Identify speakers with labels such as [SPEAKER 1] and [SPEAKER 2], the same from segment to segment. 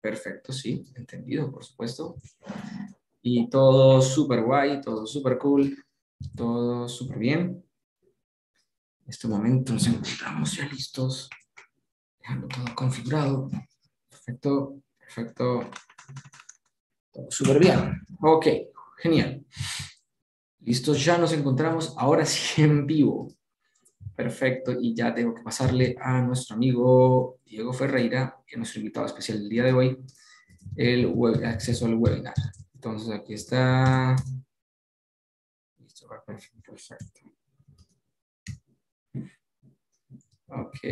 [SPEAKER 1] Perfecto, sí, entendido, por supuesto. Y todo súper guay, todo súper cool, todo súper bien. En este momento nos encontramos ya listos, dejando todo configurado. Perfecto, perfecto, todo súper bien. Ok, genial. Listos, ya nos encontramos ahora sí en vivo. Perfecto, y ya tengo que pasarle a nuestro amigo Diego Ferreira, que es nuestro invitado especial del día de hoy, acceso al webinar. Entonces aquí está. Listo, perfecto. Ok.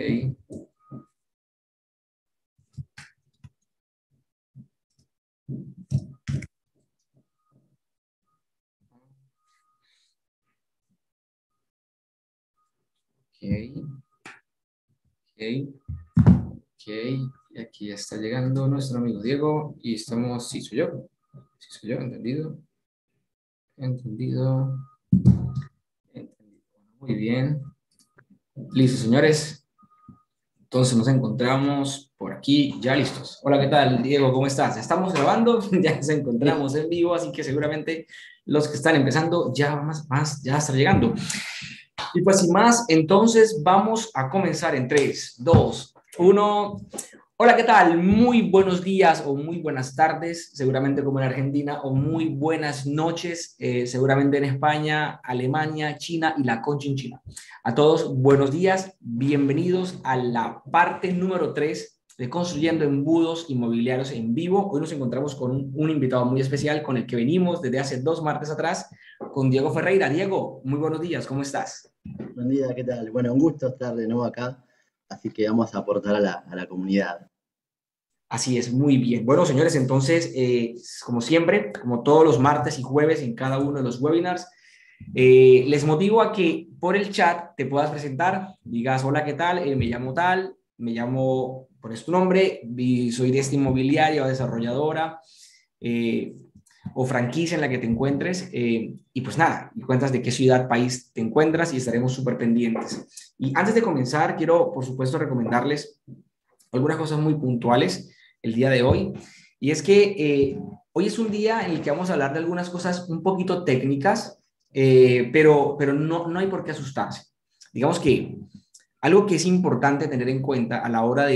[SPEAKER 1] Ok. Ok. Ok. Y aquí está llegando nuestro amigo Diego. Y estamos. Sí, soy yo. Sí, soy yo, entendido. Entendido. Entendido. Muy bien. Listo, señores. Entonces nos encontramos por aquí ya listos. Hola, ¿qué tal, Diego? ¿Cómo estás? Estamos grabando, ya nos
[SPEAKER 2] Sí.
[SPEAKER 1] encontramos en vivo, así que seguramente los que están empezando ya ya están llegando. Y pues sin más, entonces vamos a comenzar en 3, 2, 1. Hola, ¿qué tal? Muy buenos días o muy buenas tardes, seguramente como en Argentina, o muy buenas noches, seguramente en España, Alemania, China y la Conchinchina. A todos, buenos días, bienvenidos a la parte número 3 de Construyendo Embudos Inmobiliarios en Vivo. Hoy nos encontramos con un invitado muy especial con el que venimos desde hace 2 martes atrás, con Diego Ferreira. Diego, muy buenos días, ¿cómo estás?
[SPEAKER 2] Buen día, ¿qué tal? Bueno, un gusto estar de nuevo acá, así que vamos a aportar a la comunidad.
[SPEAKER 1] Así es, muy bien. Bueno, señores, entonces, como siempre, como todos los martes y jueves en cada uno de los webinars, les motivo a que por el chat te puedas presentar, digas, hola, ¿qué tal? Me llamo tal, me llamo, pones tu nombre, soy de esta inmobiliaria o desarrolladora eh, o franquicia en la que te encuentres. Y pues nada, y cuentas de qué ciudad, país te encuentras y estaremos súper pendientes. Y antes de comenzar, quiero, por supuesto, recomendarles algunas cosas muy puntuales el día de hoy. Y es que hoy es un día en el que vamos a hablar de algunas cosas un poquito técnicas, pero no hay por qué asustarse. Digamos que algo que es importante tener en cuenta a la hora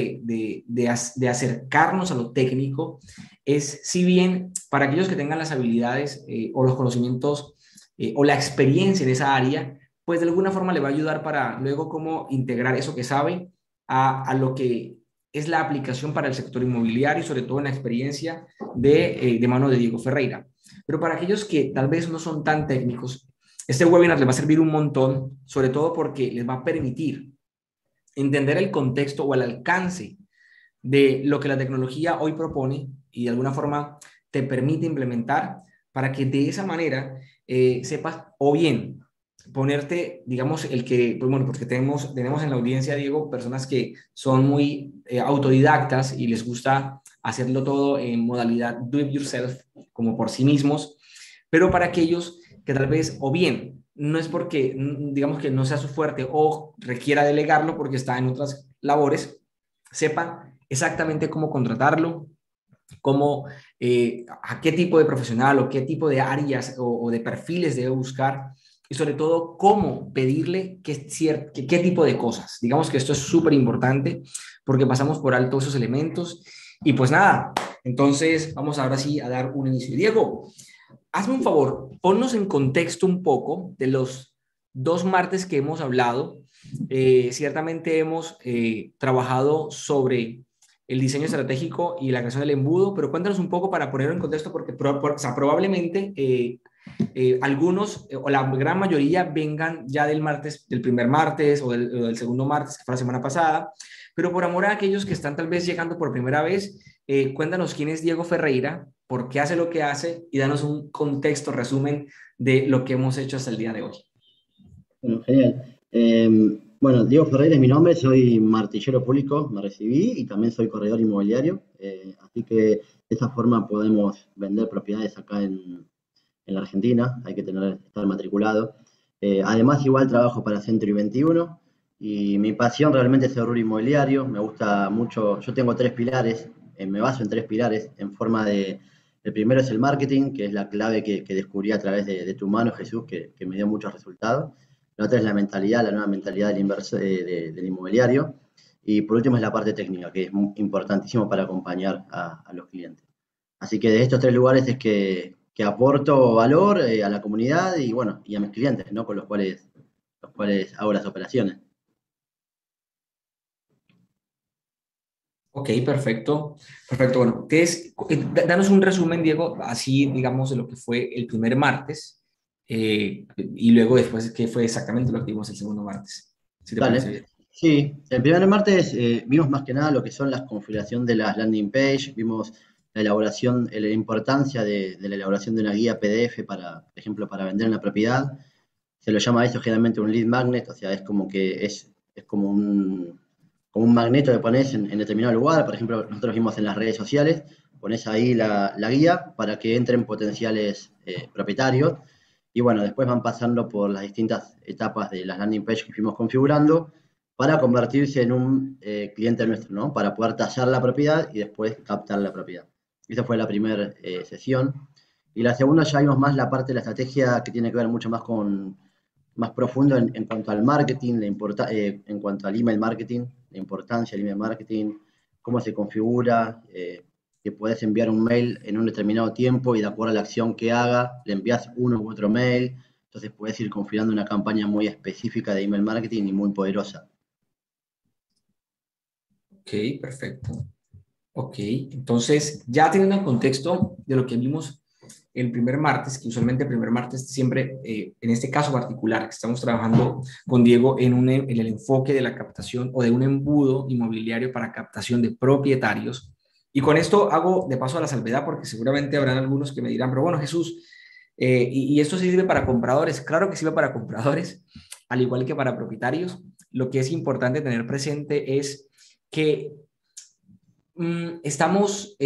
[SPEAKER 1] de acercarnos a lo técnico es, si bien para aquellos que tengan las habilidades o los conocimientos o la experiencia en esa área, pues de alguna forma le va a ayudar para luego cómo integrar eso que sabe a lo que es la aplicación para el sector inmobiliario y sobre todo en la experiencia de mano de Diego Ferreira. Pero para aquellos que tal vez no son tan técnicos, este webinar les va a servir un montón, sobre todo porque les va a permitir entender el contexto o el alcance de lo que la tecnología hoy propone y de alguna forma te permite implementar para que de esa manera sepas o bien ponerte, digamos, el que, pues bueno, porque tenemos en la audiencia, Diego, personas que son muy autodidactas y les gusta hacerlo todo en modalidad do it yourself, como por sí mismos, pero para aquellos que tal vez, o bien, no es porque, digamos que no sea su fuerte o requiera delegarlo porque está en otras labores, sepan exactamente cómo contratarlo, cómo, a qué tipo de profesional o qué tipo de áreas o de perfiles debe buscar y sobre todo cómo pedirle qué tipo de cosas. Digamos que esto es súper importante porque pasamos por alto esos elementos y pues nada, entonces vamos ahora sí a dar un inicio. Diego, hazme un favor, ponnos en contexto un poco de los 2 martes que hemos hablado. Ciertamente hemos trabajado sobre el diseño estratégico y la creación del embudo, pero cuéntanos un poco para ponerlo en contexto, porque o sea, probablemente algunos o la gran mayoría vengan ya del martes, del primer martes o del segundo martes, que fue la semana pasada, pero por amor a aquellos que están tal vez llegando por primera vez, cuéntanos quién es Diego Ferreira, por qué hace lo que hace y danos un contexto, resumen de lo que hemos hecho hasta el día de hoy.
[SPEAKER 2] Bueno, genial. Bueno, Diego Ferreira es mi nombre, soy martillero público, me recibí y también soy corredor inmobiliario, así que de esa forma podemos vender propiedades acá en la Argentina, hay que estar matriculado. Además, igual trabajo para Century 21 y mi pasión realmente es el rubro inmobiliario, me gusta mucho, yo tengo tres pilares me baso en tres pilares en forma de, el primero es el marketing, que es la clave que descubrí a través de tu mano, Jesús, que me dio muchos resultados. La otra es la mentalidad, la nueva mentalidad del inmobiliario. Y por último es la parte técnica, que es importantísimo para acompañar a los clientes. Así que de estos tres lugares es que aporto valor a la comunidad y bueno, y a mis clientes, ¿no? Con los cuales hago las operaciones.
[SPEAKER 1] Ok, perfecto. Perfecto. Bueno, danos un resumen, Diego, así, digamos, de lo que fue el primer martes y luego después qué fue exactamente lo que vimos el segundo martes, si te parece
[SPEAKER 2] Dale.
[SPEAKER 1] bien.
[SPEAKER 2] Sí, el primer martes vimos más que nada lo que son las configuración de las landing page, vimos la elaboración, la importancia de la elaboración de una guía PDF para, por ejemplo, para vender una propiedad. Se lo llama a eso generalmente un lead magnet, o sea, es como que es como un magneto que pones en determinado lugar. Por ejemplo, nosotros vimos en las redes sociales, pones ahí la guía para que entren potenciales propietarios. Y bueno, después van pasando por las distintas etapas de las landing page que fuimos configurando para convertirse en un cliente nuestro, ¿no? Para poder tallar la propiedad y después captar la propiedad. Esa fue la primera sesión. Y la segunda ya vimos más la parte de la estrategia que tiene que ver mucho más con más profundo en cuanto al marketing, en cuanto al email marketing, la importancia del email marketing, cómo se configura, que puedes enviar un mail en un determinado tiempo y de acuerdo a la acción que haga, le envías uno u otro mail. Entonces puedes ir configurando una campaña muy específica de email marketing y muy poderosa.
[SPEAKER 1] Ok, perfecto. Ok, entonces ya teniendo en contexto de lo que vimos el primer martes, que usualmente el primer martes siempre, en este caso particular, que estamos trabajando con Diego en el enfoque de la captación o de un embudo inmobiliario para captación de propietarios. Y con esto hago de paso a la salvedad, porque seguramente habrán algunos que me dirán, pero bueno, Jesús, y esto sirve para compradores. Claro que sirve para compradores, al igual que para propietarios. Lo que es importante tener presente es que estamos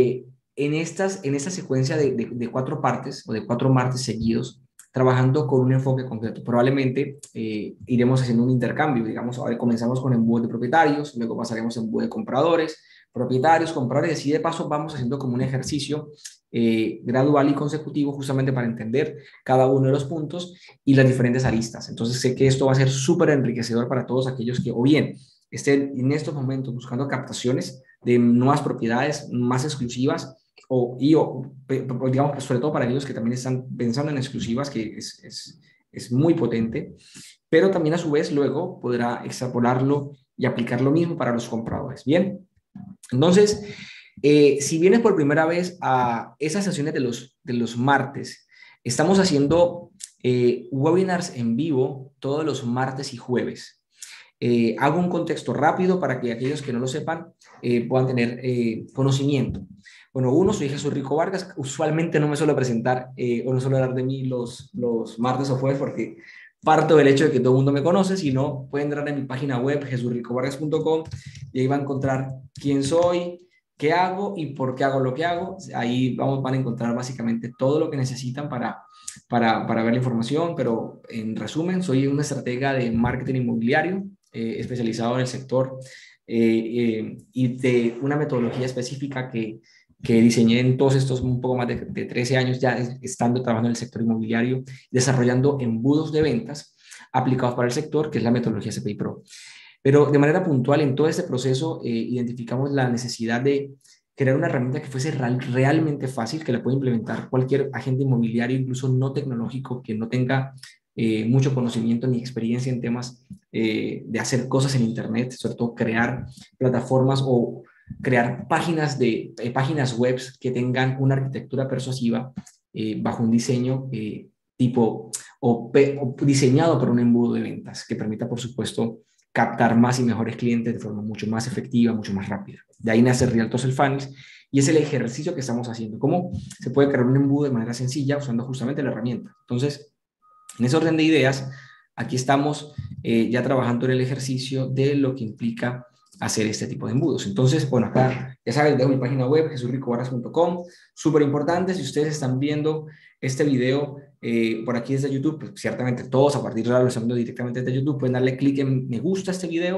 [SPEAKER 1] en esta secuencia de cuatro partes o de cuatro martes seguidos trabajando con un enfoque concreto. Probablemente iremos haciendo un intercambio, digamos, ahora comenzamos con embudos de propietarios, luego pasaremos a embudos de compradores, propietarios, compradores, y así de paso vamos haciendo como un ejercicio gradual y consecutivo justamente para entender cada uno de los puntos y las diferentes aristas. Entonces sé que esto va a ser súper enriquecedor para todos aquellos que o bien estén en estos momentos buscando captaciones de nuevas propiedades más exclusivas digamos, pues, sobre todo para aquellos que también están pensando en exclusivas, que es muy potente, pero también a su vez luego podrá extrapolarlo y aplicar lo mismo para los compradores. Bien, entonces, si vienes por primera vez a esas sesiones de los martes, estamos haciendo webinars en vivo todos los martes y jueves. Hago un contexto rápido para que aquellos que no lo sepan puedan tener conocimiento. Bueno, uno, soy Jesús Rico Vargas. Usualmente no me suelo presentar o no suelo hablar de mí los martes o jueves porque parto del hecho de que todo el mundo me conoce. Si no, pueden entrar en mi página web, jesurricovargas.com, y ahí van a encontrar quién soy, qué hago y por qué hago lo que hago. Ahí van a encontrar básicamente todo lo que necesitan para ver la información, pero en resumen, soy un estratega de marketing inmobiliario especializado en el sector y de una metodología específica que diseñé en todos estos un poco más de 13 años ya estando trabajando en el sector inmobiliario, desarrollando embudos de ventas aplicados para el sector, que es la metodología CPI Pro. Pero de manera puntual, en todo este proceso, identificamos la necesidad de crear una herramienta que fuese realmente fácil, que la pueda implementar cualquier agente inmobiliario, incluso no tecnológico, que no tenga mucho conocimiento ni experiencia en temas de hacer cosas en Internet, sobre todo crear plataformas o crear páginas web que tengan una arquitectura persuasiva bajo un diseño tipo o diseñado para un embudo de ventas que permita, por supuesto, captar más y mejores clientes de forma mucho más efectiva, mucho más rápida. De ahí nace Realtor Funnels y es el ejercicio que estamos haciendo. ¿Cómo se puede crear un embudo de manera sencilla usando justamente la herramienta? Entonces, en ese orden de ideas, aquí estamos ya trabajando en el ejercicio de lo que implica hacer este tipo de embudos. Entonces, bueno, acá ya saben, dejo mi página web, jesurricobarras.com, súper importante. Si ustedes están viendo este video por aquí desde YouTube, pues ciertamente todos a partir de ahora lo están viendo directamente desde YouTube, pueden darle clic en me gusta a este video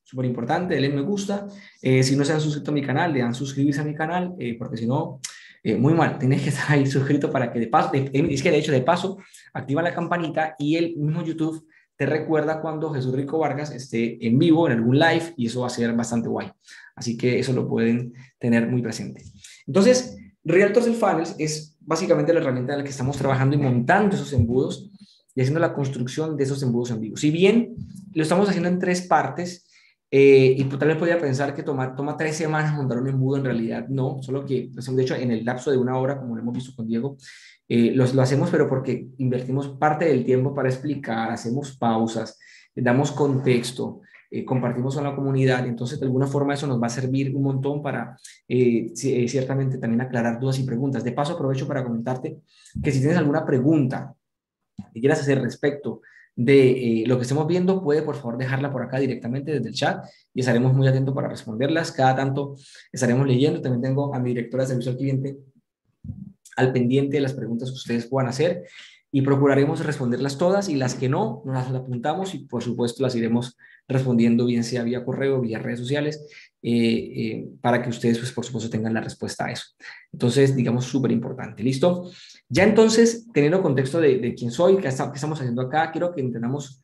[SPEAKER 1] súper importante, denle me gusta. Si no se han suscrito a mi canal, le dan suscribirse a mi canal, porque si no, muy mal, tienes que estar ahí suscrito para que de paso, es que de hecho de paso, activa la campanita y el mismo YouTube te recuerda cuando Jesús Rico Vargas esté en vivo, en algún live, y eso va a ser bastante guay. Así que eso lo pueden tener muy presente. Entonces, Realtors and Funnels es básicamente la herramienta en la que estamos trabajando y montando esos embudos y haciendo la construcción de esos embudos en vivo. Si bien lo estamos haciendo en 3 partes, y tal vez podría pensar que toma 3 semanas montar un embudo, en realidad no, solo que, de hecho, en el lapso de 1 hora, como lo hemos visto con Diego, lo hacemos, pero porque invertimos parte del tiempo para explicar, hacemos pausas, damos contexto, compartimos con la comunidad, entonces de alguna forma eso nos va a servir un montón para ciertamente también aclarar dudas y preguntas. De paso, aprovecho para comentarte que si tienes alguna pregunta que quieras hacer respecto de lo que estemos viendo, puede por favor dejarla por acá directamente desde el chat y estaremos muy atentos para responderlas. Cada tanto estaremos leyendo. También tengo a mi directora de servicio al cliente al pendiente de las preguntas que ustedes puedan hacer y procuraremos responderlas todas, y las que no, nos las apuntamos y por supuesto las iremos respondiendo, bien sea vía correo, vía redes sociales, para que ustedes pues por supuesto tengan la respuesta a eso. Entonces, digamos, súper importante. ¿Listo? Ya entonces, teniendo contexto de quién soy, qué estamos haciendo acá, quiero que entendamos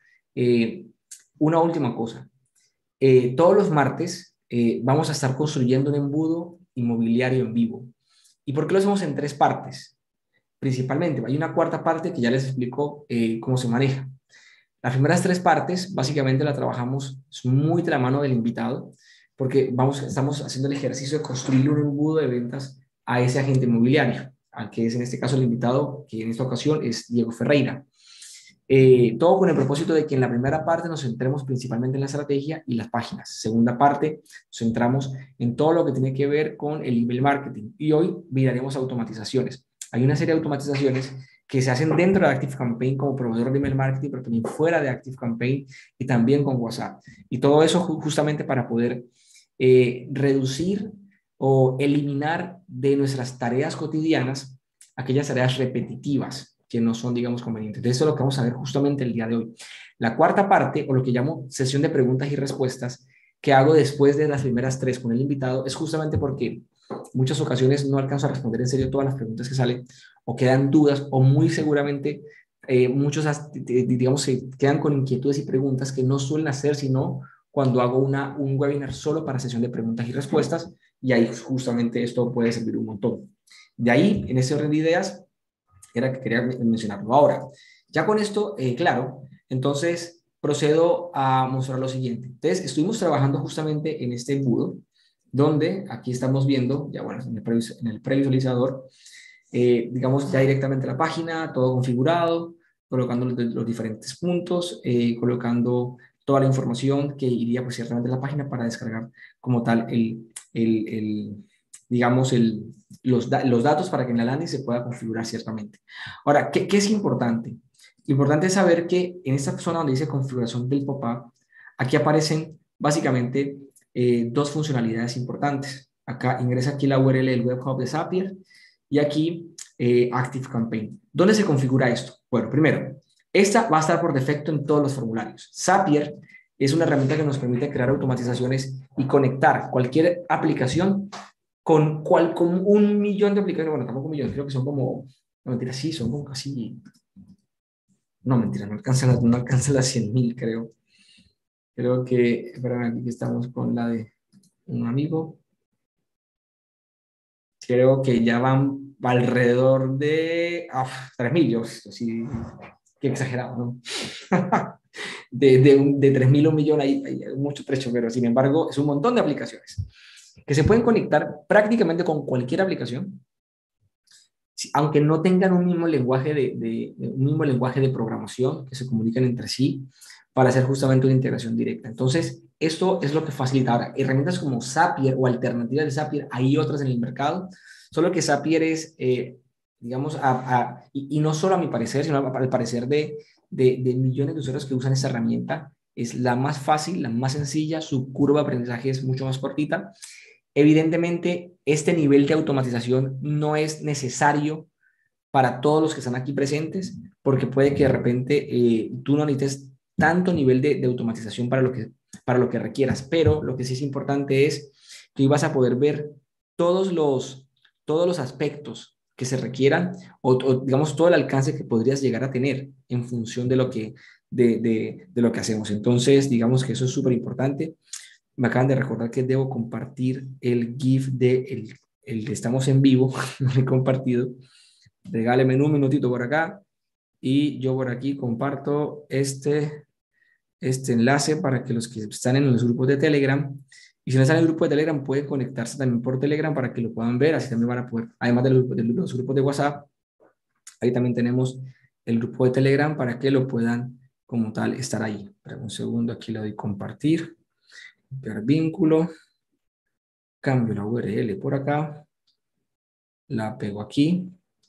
[SPEAKER 1] una última cosa. Todos los martes vamos a estar construyendo un embudo inmobiliario en vivo. ¿Y por qué lo hacemos en 3 partes? Principalmente, hay una cuarta parte que ya les explico cómo se maneja. Las primeras 3 partes, básicamente la trabajamos muy de la mano del invitado, porque estamos haciendo el ejercicio de construir un embudo de ventas a ese agente inmobiliario, al que es en este caso el invitado, que en esta ocasión es Diego Ferreira. Todo con el propósito de que en la primera parte nos centremos principalmente en la estrategia y las páginas. Segunda parte, nos centramos en todo lo que tiene que ver con el email marketing. Y hoy miraremos automatizaciones. Hay una serie de automatizaciones que se hacen dentro de ActiveCampaign como proveedor de email marketing, pero también fuera de ActiveCampaign y también con WhatsApp. Y todo eso justamente para poder reducir o eliminar de nuestras tareas cotidianas aquellas tareas repetitivas que no son, digamos, convenientes. Entonces, eso es lo que vamos a ver justamente el día de hoy. La cuarta parte, o lo que llamo sesión de preguntas y respuestas, que hago después de las primeras 3 con el invitado, es justamente porque muchas ocasiones no alcanzo a responder en serio todas las preguntas que salen, o quedan dudas, o muy seguramente muchos, digamos, se quedan con inquietudes y preguntas que no suelen hacer sino cuando hago un webinar solo para sesión de preguntas y respuestas, y ahí justamente esto puede servir un montón. De ahí, en ese orden de ideas, era que quería mencionarlo. Ahora, ya con esto, claro, entonces procedo a mostrar lo siguiente. Entonces, estuvimos trabajando justamente en este embudo, donde aquí estamos viendo, ya bueno, en el previsualizador, digamos ya directamente la página, todo configurado, colocando los diferentes puntos, colocando toda la información que iría pues ciertamente a la página para descargar como tal digamos, los datos para que en la landing se pueda configurar ciertamente. Ahora, ¿qué es importante? Importante es saber que en esta zona donde dice configuración del pop-up, aquí aparecen básicamente 2 funcionalidades importantes. Acá ingresa aquí la URL del web hub de Zapier y aquí ActiveCampaign. ¿Dónde se configura esto? Bueno, primero, esta va a estar por defecto en todos los formularios. Zapier es una herramienta que nos permite crear automatizaciones y conectar cualquier aplicación con 1.000.000 de aplicaciones. Bueno, tampoco 1.000.000, creo que son como, no mentira, sí, son como casi, no mentira, no alcanzan las 100.000, creo. Creo que, espérame, aquí estamos con la de un amigo. Creo que ya van alrededor de 3.000, yo, sí, qué exagerado, ¿no? de 3.000 a 1.000.000 hay mucho trecho, pero sin embargo es un montón de aplicaciones que se pueden conectar prácticamente con cualquier aplicación, aunque no tengan un mismo lenguaje un mismo lenguaje de programación, que se comunican entre sí para hacer justamente una integración directa. Entonces, esto es lo que facilita. Ahora, herramientas como Zapier o alternativas de Zapier, hay otras en el mercado, solo que Zapier es, digamos, y no solo a mi parecer, sino al parecer de millones de usuarios que usan esta herramienta, es la más fácil, la más sencilla, su curva de aprendizaje es mucho más cortita. Evidentemente, este nivel de automatización no es necesario para todos los que están aquí presentes, porque puede que de repente tú no necesites tanto nivel de automatización para lo que para lo que requieras, pero lo que sí es importante es que vas a poder ver todos los aspectos que se requieran o, digamos todo el alcance que podrías llegar a tener en función de lo que, de lo que hacemos. Entonces, digamos que eso es súper importante. Me acaban de recordar que debo compartir el GIF de el de estamos en vivo, no lo he compartido. Regáleme un minutito por acá y yo por aquí comparto este enlace para que los que están en los grupos de Telegram, y si no están en el grupo de Telegram, pueden conectarse también por Telegram para que lo puedan ver, así también van a poder, además de los grupos de WhatsApp, ahí también tenemos el grupo de Telegram para que lo puedan como tal estar ahí. Espera un segundo, aquí le doy compartir, ver vínculo, cambio la URL por acá, la pego aquí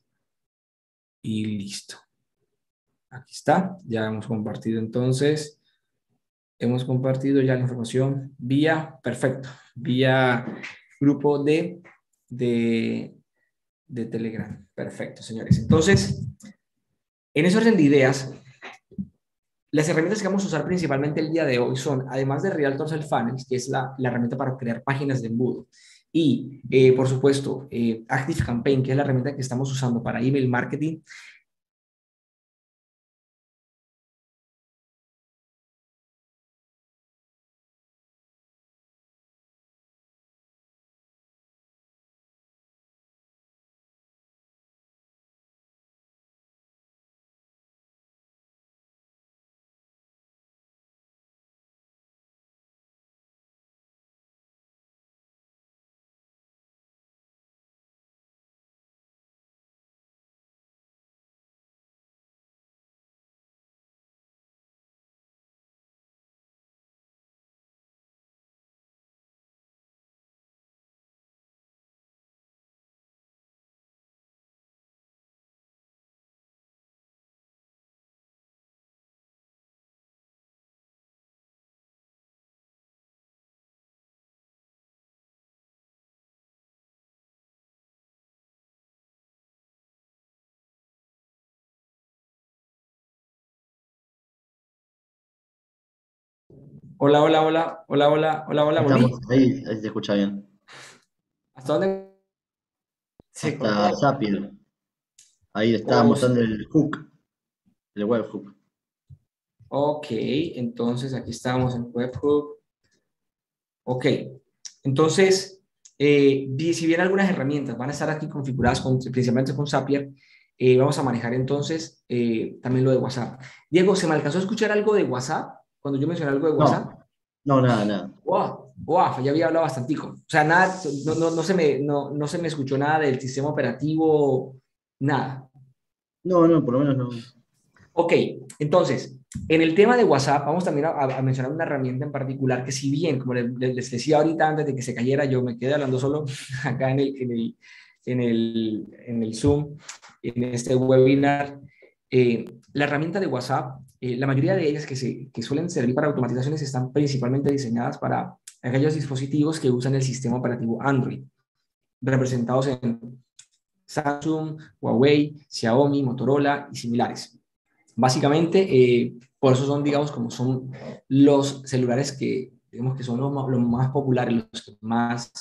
[SPEAKER 1] y listo. Aquí está, ya hemos compartido entonces. Hemos compartido ya la información vía, perfecto, vía grupo de, de Telegram. Perfecto, señores. Entonces, en ese orden de ideas, las herramientas que vamos a usar principalmente el día de hoy son, además de Realtor Sales Funnels, que es la herramienta para crear páginas de embudo, y por supuesto, Active Campaign, que es la herramienta que estamos usando para email marketing. Hola, hola, hola, hola, hola, hola, hola,
[SPEAKER 2] Estamos
[SPEAKER 1] volví.
[SPEAKER 2] ahí se escucha bien.
[SPEAKER 1] ¿Hasta dónde se
[SPEAKER 2] Hasta
[SPEAKER 1] cortó?
[SPEAKER 2] Zapier. Ahí estaba
[SPEAKER 1] O
[SPEAKER 2] mostrando el hook, el webhook.
[SPEAKER 1] Ok, entonces aquí estamos en Webhook. Ok, entonces, si bien algunas herramientas van a estar aquí configuradas principalmente con Zapier, vamos a manejar entonces también lo de WhatsApp. Diego, ¿se me alcanzó a escuchar algo de WhatsApp? Cuando yo mencioné algo de WhatsApp.
[SPEAKER 2] No, no, nada, nada.
[SPEAKER 1] Wow, wow, ya había hablado bastantico. O sea, nada, no se me escuchó nada del sistema operativo, nada.
[SPEAKER 2] No, no, por lo menos no.
[SPEAKER 1] Ok, entonces, en el tema de WhatsApp, vamos también a mencionar una herramienta en particular que si bien, como les decía ahorita antes de que se cayera, yo me quedé hablando solo acá en el Zoom, en este webinar, la herramienta de WhatsApp, la mayoría de ellas que suelen servir para automatizaciones están principalmente diseñadas para aquellos dispositivos que usan el sistema operativo Android, representados en Samsung, Huawei, Xiaomi, Motorola y similares. Básicamente, por eso son, digamos, como son los celulares que, digamos, que son los más populares, los que más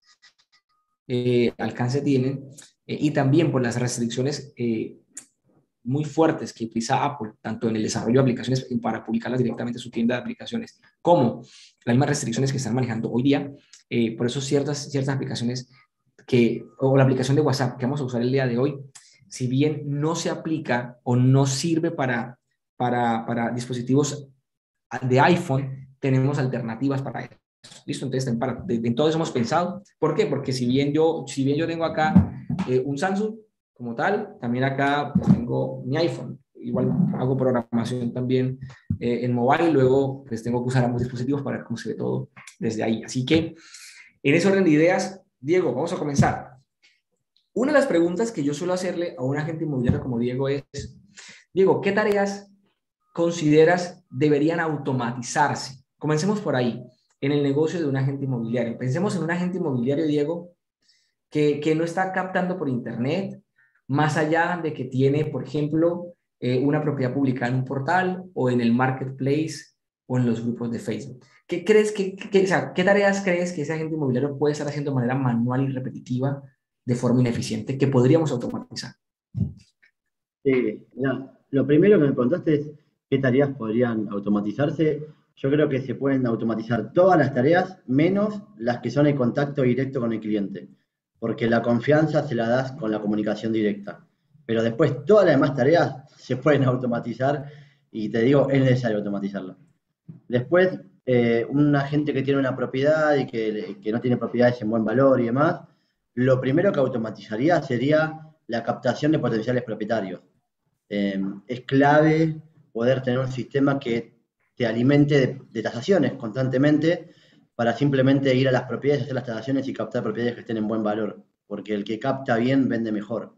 [SPEAKER 1] alcance tienen, y también por las restricciones muy fuertes que utiliza Apple, tanto en el desarrollo de aplicaciones para publicarlas directamente en su tienda de aplicaciones, como las mismas restricciones que están manejando hoy día. Por eso ciertas aplicaciones o la aplicación de WhatsApp que vamos a usar el día de hoy, si bien no se aplica o no sirve para dispositivos de iPhone, tenemos alternativas para eso. ¿Listo? Entonces, en todo eso hemos pensado. ¿Por qué? Porque si bien yo tengo acá un Samsung como tal, también acá pues, tengo mi iPhone. Igual hago programación también en mobile, y luego pues tengo que usar ambos dispositivos para ver cómo se ve todo desde ahí. Así que, en ese orden de ideas, Diego, vamos a comenzar. Una de las preguntas que yo suelo hacerle a un agente inmobiliario como Diego es, Diego, ¿qué tareas consideras deberían automatizarse? Comencemos por ahí, en el negocio de un agente inmobiliario. Pensemos en un agente inmobiliario, Diego, que no está captando por Internet, más allá de que tiene, por ejemplo, una propiedad publicada en un portal o en el marketplace o en los grupos de Facebook. ¿Qué crees o sea, qué tareas crees que ese agente inmobiliario puede estar haciendo de manera manual y repetitiva de forma ineficiente que podríamos automatizar?
[SPEAKER 2] Sí, mira, lo primero que me preguntaste es qué tareas podrían automatizarse. Yo creo que se pueden automatizar todas las tareas, menos las que son el contacto directo con el cliente, porque la confianza se la das con la comunicación directa. Pero después todas las demás tareas se pueden automatizar y te digo, es necesario automatizarlas. Después, un agente que tiene una propiedad y que no tiene propiedades en buen valor y demás, lo primero que automatizaría sería la captación de potenciales propietarios. Es clave poder tener un sistema que te alimente de tasaciones constantemente para simplemente ir a las propiedades, hacer las tasaciones y captar propiedades que estén en buen valor, porque el que capta bien vende mejor.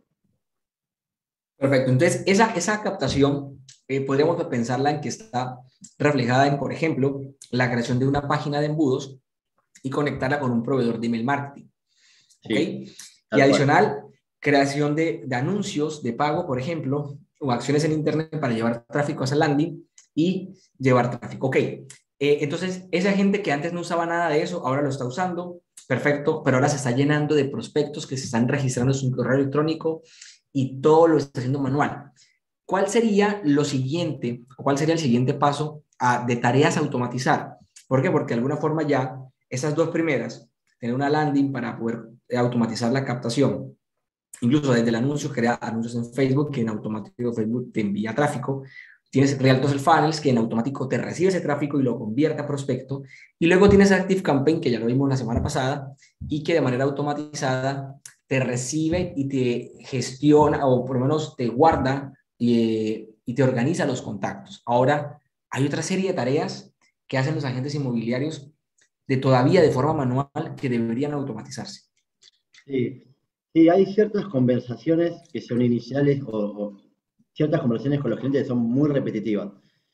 [SPEAKER 1] Perfecto. Entonces, esa captación podríamos pensarla en que está reflejada en, por ejemplo, la creación de una página de embudos y conectarla con un proveedor de email marketing. ¿Ok?
[SPEAKER 2] Sí,
[SPEAKER 1] Y
[SPEAKER 2] tal cual.
[SPEAKER 1] adicional, creación de anuncios de pago, por ejemplo, o acciones en Internet para llevar tráfico a esa landing y llevar tráfico. Ok. Entonces, esa gente que antes no usaba nada de eso, ahora lo está usando. Perfecto, pero ahora se está llenando de prospectos que se están registrando en su correo electrónico y todo lo está haciendo manual. ¿Cuál sería lo siguiente, o cuál sería el siguiente paso de tareas a automatizar? ¿Por qué? Porque de alguna forma ya esas dos primeras, tener una landing para poder automatizar la captación, incluso desde el anuncio, crea anuncios en Facebook que en automático Facebook te envía tráfico. Tienes Realtor Funnels que en automático te recibe ese tráfico y lo convierte a prospecto. Y luego tienes Active Campaign, que ya lo vimos la semana pasada, y que de manera automatizada te recibe y te gestiona, o por lo menos te guarda y te organiza los contactos. Ahora, hay otra serie de tareas que hacen los agentes inmobiliarios todavía de forma manual que deberían automatizarse.
[SPEAKER 2] Sí, sí, hay ciertas conversaciones que son iniciales o ciertas conversaciones con los clientes que son muy repetitivas.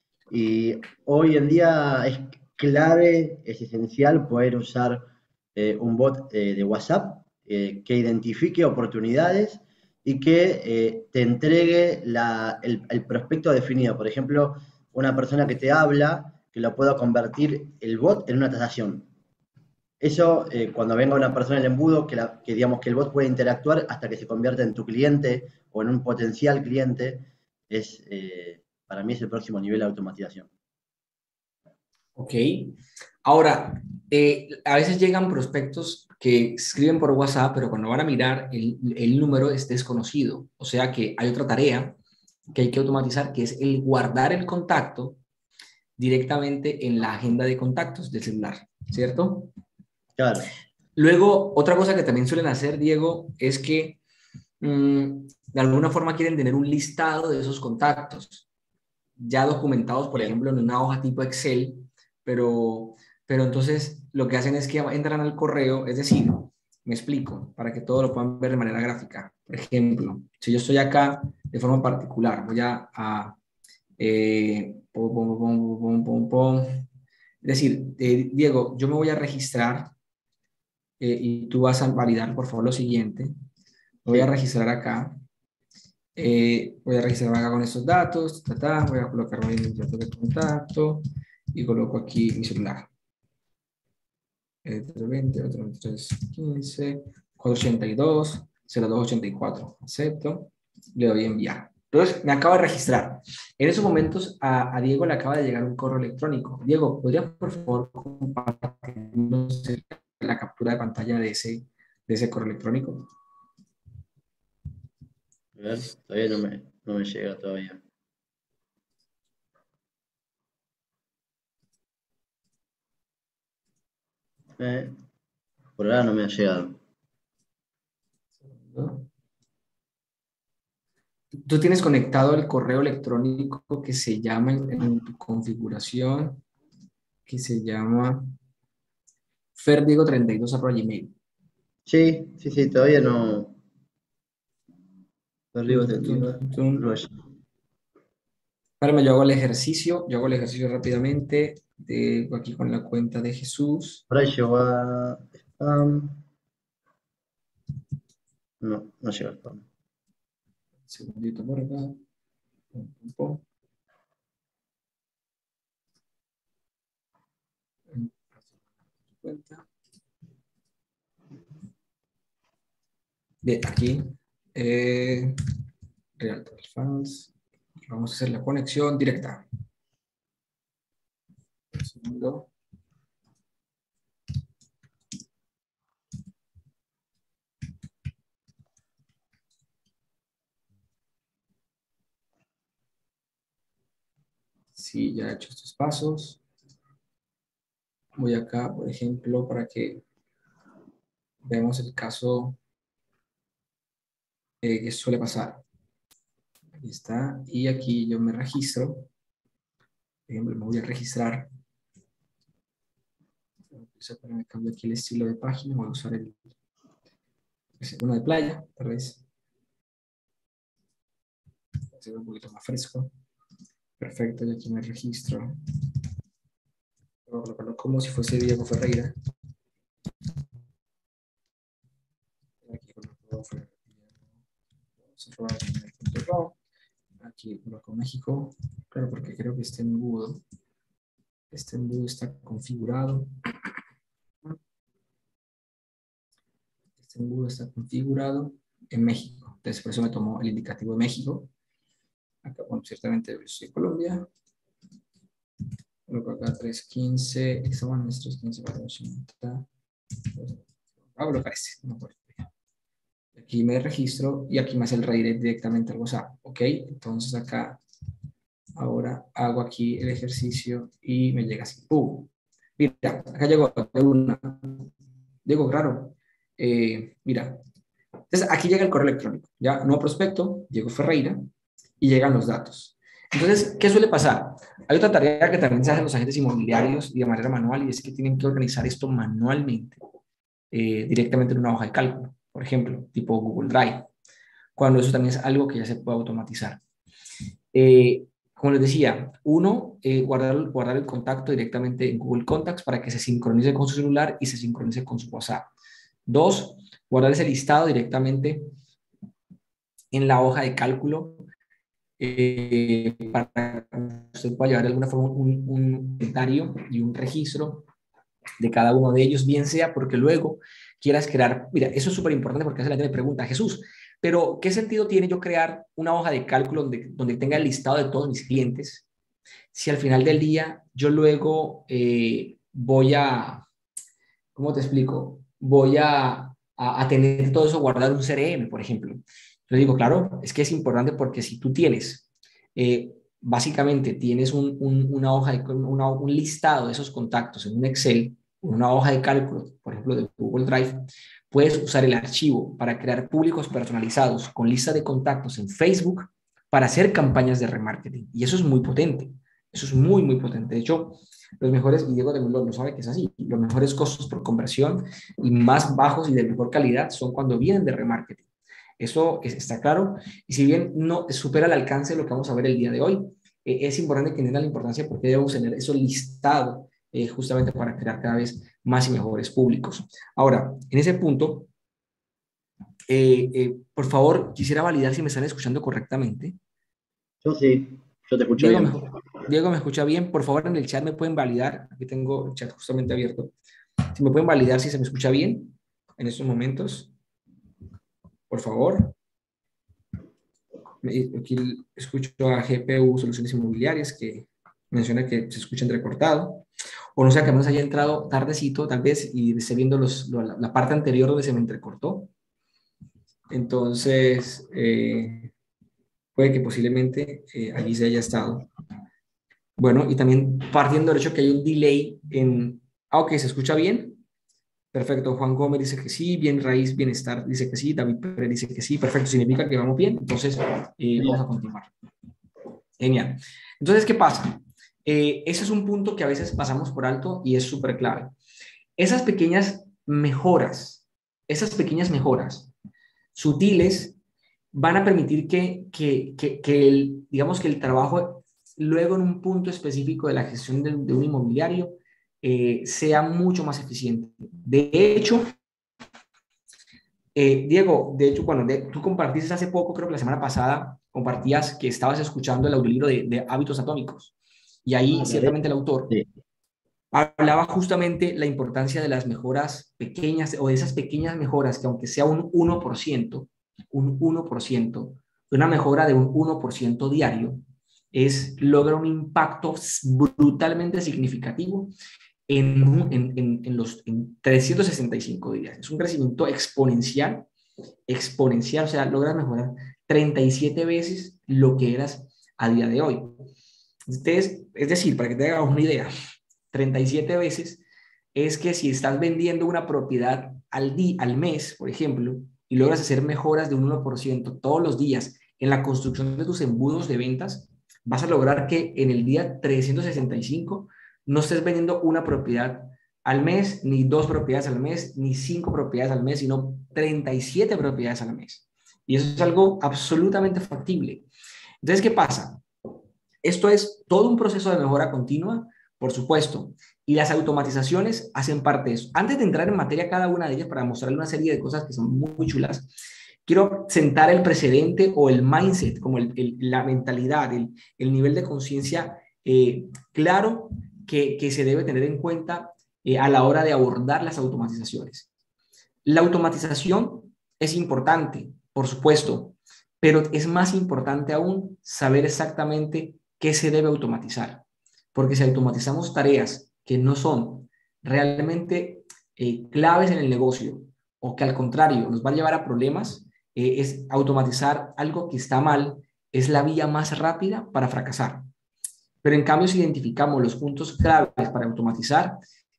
[SPEAKER 2] Y hoy en día es clave, es esencial poder usar un bot de WhatsApp que identifique oportunidades y que te entregue el prospecto definido. Por ejemplo, una persona que te habla, que lo pueda convertir el bot en una tasación. Eso, cuando venga una persona en el embudo, que digamos que el bot puede interactuar hasta que se convierta en tu cliente o en un potencial cliente, para mí es el próximo nivel de automatización.
[SPEAKER 1] Ok. Ahora, a veces llegan prospectos que escriben por WhatsApp, pero cuando van a mirar, el número es desconocido. O sea que hay otra tarea que hay que automatizar, que es el guardar el contacto directamente en la agenda de contactos del celular, ¿cierto?
[SPEAKER 2] Claro,
[SPEAKER 1] Luego, otra cosa que también suelen hacer, Diego, es que de alguna forma quieren tener un listado de esos contactos ya documentados, por
[SPEAKER 2] bien.
[SPEAKER 1] ejemplo, en una hoja tipo Excel, pero, pero entonces lo que hacen es que entran al correo, es decir, me explico, para que todos lo puedan ver de manera gráfica. Por ejemplo, si yo estoy acá de forma particular, voy es decir, Diego, yo me voy a registrar y tú vas a validar, por favor, lo siguiente. Me voy a
[SPEAKER 2] Sí,
[SPEAKER 1] registrar acá. Voy a registrar acá con estos datos, voy a colocar mis datos de contacto y coloco aquí mi celular. 320, 423, 15, 482, 0284. Acepto, le doy a enviar. Entonces, me acabo de registrar. En esos momentos a Diego le acaba de llegar un correo electrónico. Diego, ¿podría por favor compartirnos la captura de pantalla de ese correo electrónico?
[SPEAKER 2] a ver, todavía no me llega todavía. Eh, por ahora no me ha llegado.
[SPEAKER 1] ¿No? Tú tienes conectado el correo electrónico que se llama en tu configuración, que se llama ferdiego32@gmail.
[SPEAKER 2] Sí, sí, sí, todavía no.
[SPEAKER 1] Tun,
[SPEAKER 2] Arriba
[SPEAKER 1] tun, tun,
[SPEAKER 2] atendido.
[SPEAKER 1] tun, tun.
[SPEAKER 2] No es.
[SPEAKER 1] Ahora yo hago el ejercicio rápidamente, de, aquí con la cuenta de Jesús.
[SPEAKER 2] Por ahí llegó a spam. No, no llegó a spam.
[SPEAKER 1] Un segundito por acá. Pum, pum, pum. cuenta. Bien, aquí. Realtor Files. Vamos a hacer la conexión directa. Un segundo. Sí, ya he hecho estos pasos. Voy acá, por ejemplo, para que veamos el caso que suele pasar. Aquí está. Y aquí yo me registro. Por ejemplo, me voy a registrar. Me cambio aquí el estilo de página. Voy a usar uno de playa, tal vez. Va un poquito más fresco. Perfecto, y aquí me registro. Voy a colocarlo como si fuese Diego Ferreira. Aquí coloco aquí coloco México. Claro, porque creo que este embudo está configurado. Este embudo está configurado en México. Entonces, por eso me tomó el indicativo de México. Acá, bueno, ciertamente yo soy Colombia. Coloco acá 315. Bueno, 315 para 80. Voy a colocar este, no importa. Aquí me registro y aquí me hace el redirect directamente al WhatsApp. Ok, entonces acá ahora hago aquí el ejercicio y me llega así. ¡Pum! Mira, acá llegó de una. Digo, claro. Mira, entonces aquí llega el correo electrónico. Ya, nuevo prospecto, Diego Ferreira, y llegan los datos. Entonces, ¿qué suele pasar? Hay otra tarea que también se hacen los agentes inmobiliarios y de manera manual, y es que tienen que organizar esto manualmente, directamente en una hoja de cálculo, por ejemplo, tipo Google Drive, cuando eso también es algo que ya se puede automatizar. Como les decía, uno, guardar el contacto directamente en Google Contacts para que se sincronice con su celular y se sincronice con su WhatsApp. Dos, guardar ese listado directamente en la hoja de cálculo para que usted pueda llevar de alguna forma un inventario y un registro de cada uno de ellos, bien sea porque luego quieras crear, mira, eso es súper importante porque hace la gente me pregunta, Jesús, pero ¿qué sentido tiene yo crear una hoja de cálculo donde tenga el listado de todos mis clientes si al final del día yo luego voy a, ¿cómo te explico? Voy a tener todo eso guardado en un CRM, por ejemplo. Yo digo, claro, es que es importante porque si tú tienes, básicamente tienes una hoja, un listado de esos contactos en un Excel, una hoja de cálculo, por ejemplo, de Google Drive, puedes usar el archivo para crear públicos personalizados con lista de contactos en Facebook para hacer campañas de remarketing. Y eso es muy potente. Eso es muy, muy potente. De hecho, los mejores, y Diego también lo sabe que es así, los mejores costos por conversión y más bajos y de mejor calidad son cuando vienen de remarketing. Eso está claro. Y si bien no supera el alcance de lo que vamos a ver el día de hoy, es importante que entiendan la importancia porque debemos tener eso listado justamente para crear cada vez más y mejores públicos. Ahora, en ese punto, por favor, quisiera validar si me están escuchando correctamente.
[SPEAKER 2] Yo sí, yo te escucho
[SPEAKER 1] Diego,
[SPEAKER 2] bien.
[SPEAKER 1] Diego, ¿me escucha bien? Por favor, en el chat me pueden validar. Aquí tengo el chat justamente abierto. Si me pueden validar si se me escucha bien en estos momentos, por favor. Aquí escucho a GPU Soluciones Inmobiliarias que menciona que se escucha entrecortado. O no sé, que al menos haya entrado tardecito, tal vez, y esté viendo la parte anterior donde se me entrecortó. Entonces, puede que posiblemente allí se haya estado. Bueno, y también partiendo del hecho que hay un delay en... Ah, ok, ¿se escucha bien? Perfecto, Juan Gómez dice que sí, Bien Raíz Bienestar dice que sí, David Pérez dice que sí, perfecto, significa que vamos bien, entonces vamos a continuar. Genial. Entonces, ¿qué pasa? Ese es un punto que a veces pasamos por alto y es súper clave. Esas pequeñas mejoras sutiles van a permitir digamos que el trabajo luego en un punto específico de la gestión de un inmobiliario sea mucho más eficiente. De hecho, Diego, de hecho, bueno, tú compartiste hace poco, creo que la semana pasada, compartías que estabas escuchando el audiolibro de Hábitos Atómicos. Y ahí,
[SPEAKER 2] Ah, dale.
[SPEAKER 1] ciertamente, el autor
[SPEAKER 2] Sí.
[SPEAKER 1] Hablaba justamente la importancia de las mejoras pequeñas o de esas pequeñas mejoras que aunque sea un 1%, una mejora de un 1% diario, logra un impacto brutalmente significativo en 365 días. Es un crecimiento exponencial, exponencial, o sea, logras mejorar 37 veces lo que eras a día de hoy. Entonces, es decir, para que te hagas una idea, 37 veces es que si estás vendiendo una propiedad al mes, por ejemplo, y logras hacer mejoras de un 1% todos los días en la construcción de tus embudos de ventas, vas a lograr que en el día 365 no estés vendiendo una propiedad al mes, ni dos propiedades al mes, ni cinco propiedades al mes, sino 37 propiedades al mes. Y eso es algo absolutamente factible. Entonces, ¿qué pasa? Esto es todo un proceso de mejora continua, por supuesto, y las automatizaciones hacen parte de eso. Antes de entrar en materia cada una de ellas para mostrarle una serie de cosas que son muy chulas, quiero sentar el precedente o el mindset, como la mentalidad, el nivel de conciencia claro que se debe tener en cuenta a la hora de abordar las automatizaciones. La automatización es importante, por supuesto, pero es más importante aún saber exactamente qué se debe automatizar. Porque si automatizamos tareas que no son realmente claves en el negocio o que al contrario nos va a llevar a problemas, es automatizar algo que está mal, es la vía más rápida para fracasar. Pero en cambio, si identificamos los puntos claves para automatizar,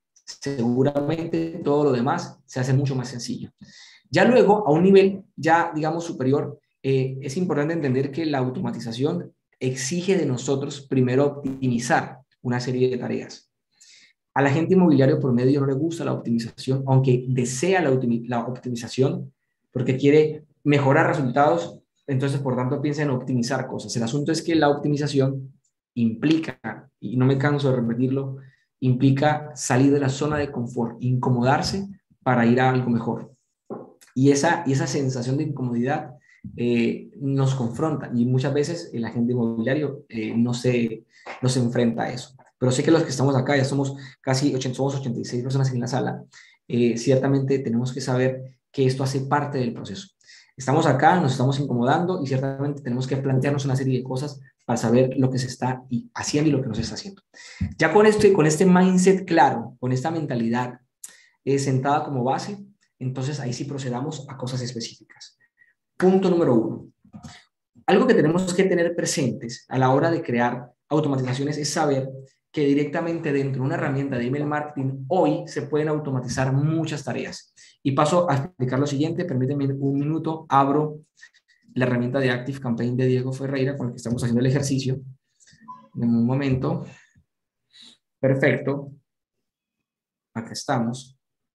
[SPEAKER 1] seguramente todo lo demás se hace mucho más sencillo. Ya luego, a un nivel ya, digamos, superior, es importante entender que la automatización exige de nosotros primero optimizar una serie de tareas. A la gente inmobiliario promedio no le gusta la optimización, aunque desea la optimización porque quiere mejorar resultados, entonces por tanto piensa en optimizar cosas. El asunto es que la optimización implica, y no me canso de repetirlo, implica salir de la zona de confort, incomodarse para ir a algo mejor. Y esa sensación de incomodidad nos confronta y muchas veces el agente inmobiliario no se enfrenta a eso. Pero sé que los que estamos acá, ya somos casi 86 personas en la sala, ciertamente tenemos que saber que esto hace parte del proceso. Estamos acá, nos estamos incomodando y ciertamente tenemos que plantearnos una serie de cosas para saber lo que se está haciendo y lo que no se está haciendo. Ya con este mindset claro, con esta mentalidad sentada como base, entonces ahí sí procedamos a cosas específicas. Punto número 1. Algo que tenemos que tener presentes a la hora de crear automatizaciones es saber que directamente dentro de una herramienta de email marketing hoy se pueden automatizar muchas tareas. Y paso a explicar lo siguiente, permítanme un minuto, abro la herramienta de Active Campaign de Diego Ferreira con la que estamos haciendo el ejercicio. En un momento. Perfecto. Acá estamos.